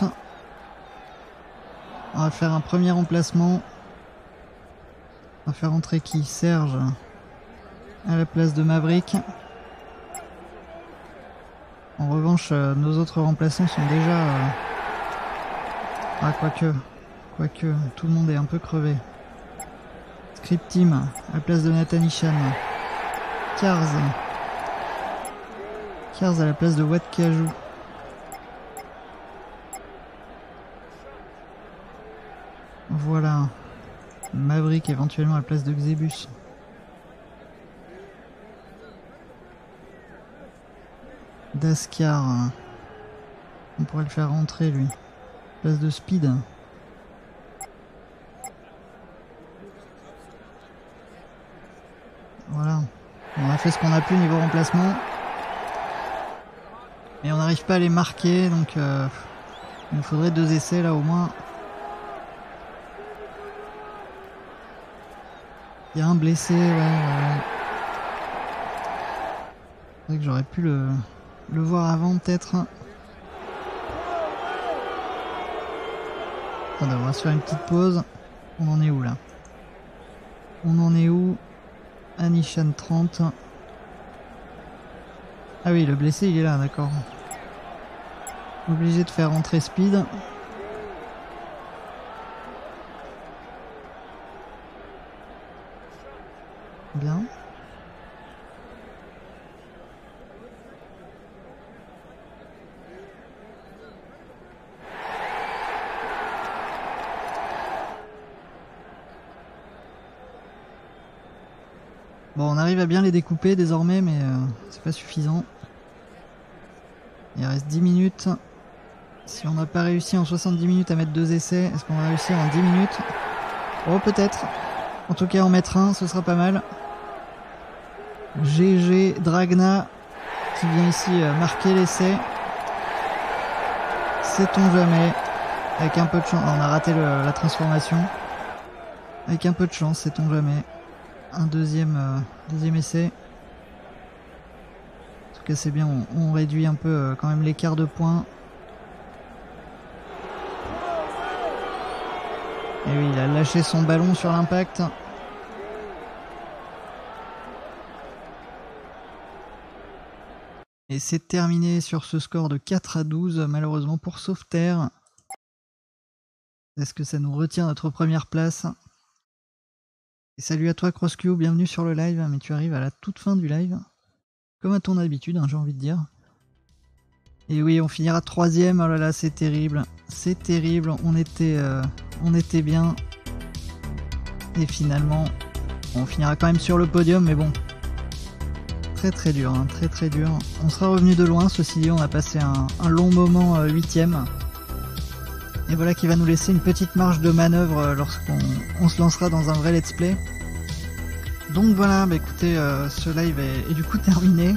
On va faire un premier remplacement. On va faire entrer qui? Serge à la place de Maverick. En revanche, euh, nos autres remplaçants sont déjà... Euh... Ah, quoique, quoique, tout le monde est un peu crevé. Script Team à la place de Nathan Ishan. Kars. Kars à la place de Wat Kajou. Voilà. Maverick éventuellement à la place de Xebus. Daskar. On pourrait le faire rentrer lui. Place de Speed. Voilà. On a fait ce qu'on a pu niveau remplacement. Et on n'arrive pas à les marquer, donc euh, il nous faudrait deux essais là au moins. Il y a un blessé, ouais, ouais. C'est vrai que j'aurais pu le, le voir avant peut-être. Attendez, on va se faire une petite pause. On en est où là? On en est où? Anishan trente. Ah oui, le blessé il est là, d'accord. Obligé de faire rentrer Speed. Bien. Bon, on arrive à bien les découper désormais, mais euh, c'est pas suffisant. Il reste dix minutes. Si on n'a pas réussi en soixante-dix minutes à mettre deux essais, est-ce qu'on va réussir en dix minutes? Oh, peut-être. En tout cas, en mettre un, ce sera pas mal. G G Dragna qui vient ici marquer l'essai. Sait-on jamais. Avec un peu de chance. On a raté le, la transformation. Avec un peu de chance, sait-on jamais. Un deuxième, euh, deuxième essai. En tout cas, c'est bien. On, on réduit un peu euh, quand même l'écart de points. Et oui, il a lâché son ballon sur l'impact. Et c'est terminé sur ce score de quatre à douze, malheureusement pour Sauveterre. Est-ce que ça nous retient notre première place? Et salut à toi CrossQ, bienvenue sur le live, mais tu arrives à la toute fin du live. Comme à ton habitude, hein, j'ai envie de dire. Et oui, on finira troisième, oh là là, c'est terrible. C'est terrible, on était, euh, on était bien. Et finalement, on finira quand même sur le podium, mais bon. Très très dur, hein, très très dur. On sera revenu de loin, ceci dit, on a passé un, un long moment huitième. Euh, Et voilà qui va nous laisser une petite marge de manœuvre euh, lorsqu'on on se lancera dans un vrai let's play. Donc voilà, bah écoutez, euh, ce live est, est du coup terminé.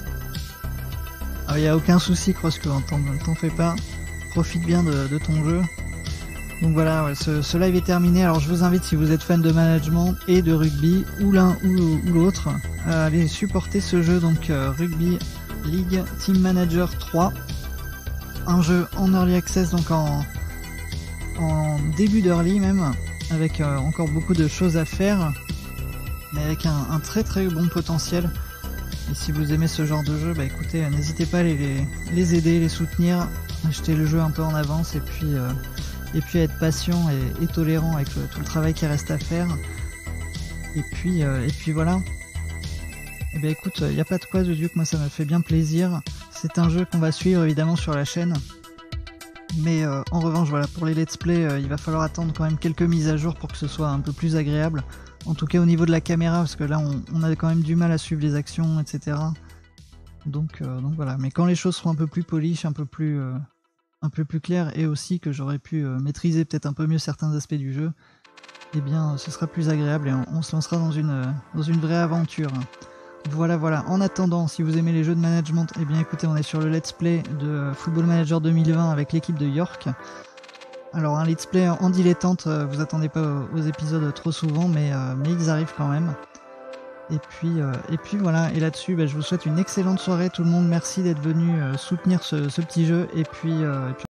Il n'y a aucun souci, CrossQ, t'en fais pas. Profite bien de, de ton jeu. Donc voilà, ouais, ce, ce live est terminé. Alors je vous invite, si vous êtes fan de management et de rugby, ou l'un ou, ou l'autre, à aller supporter ce jeu, donc euh, Rugby League Team Manager trois. Un jeu en early access, donc en, en début d'early même, avec euh, encore beaucoup de choses à faire, mais avec un, un très très bon potentiel. Et si vous aimez ce genre de jeu, bah écoutez, n'hésitez pas à les, les, les aider, les soutenir, acheter le jeu un peu en avance et puis... Euh, et puis à être patient et, et tolérant avec le, tout le travail qui reste à faire. Et puis, euh, et puis voilà. Et ben écoute, il n'y a pas de quoi de Dieu que moi ça me fait bien plaisir. C'est un jeu qu'on va suivre évidemment sur la chaîne. Mais euh, en revanche, voilà, pour les let's play, euh, il va falloir attendre quand même quelques mises à jour pour que ce soit un peu plus agréable. En tout cas au niveau de la caméra, parce que là on, on a quand même du mal à suivre les actions, et cetera. Donc, euh, donc voilà. Mais quand les choses seront un peu plus polish, un peu plus... Euh, un peu plus clair, et aussi que j'aurais pu euh, maîtriser peut-être un peu mieux certains aspects du jeu, eh bien ce sera plus agréable et on, on se lancera dans une, euh, dans une vraie aventure. Voilà, voilà. En attendant, si vous aimez les jeux de management, eh bien écoutez, on est sur le let's play de Football Manager deux mille vingt avec l'équipe de York. Alors un let's play en dilettante, euh, vous attendez pas aux épisodes trop souvent, mais, euh, mais ils arrivent quand même. Et puis, euh, et puis voilà, et là-dessus, bah, je vous souhaite une excellente soirée tout le monde, merci d'être venu euh, soutenir ce, ce petit jeu, et puis, euh, et puis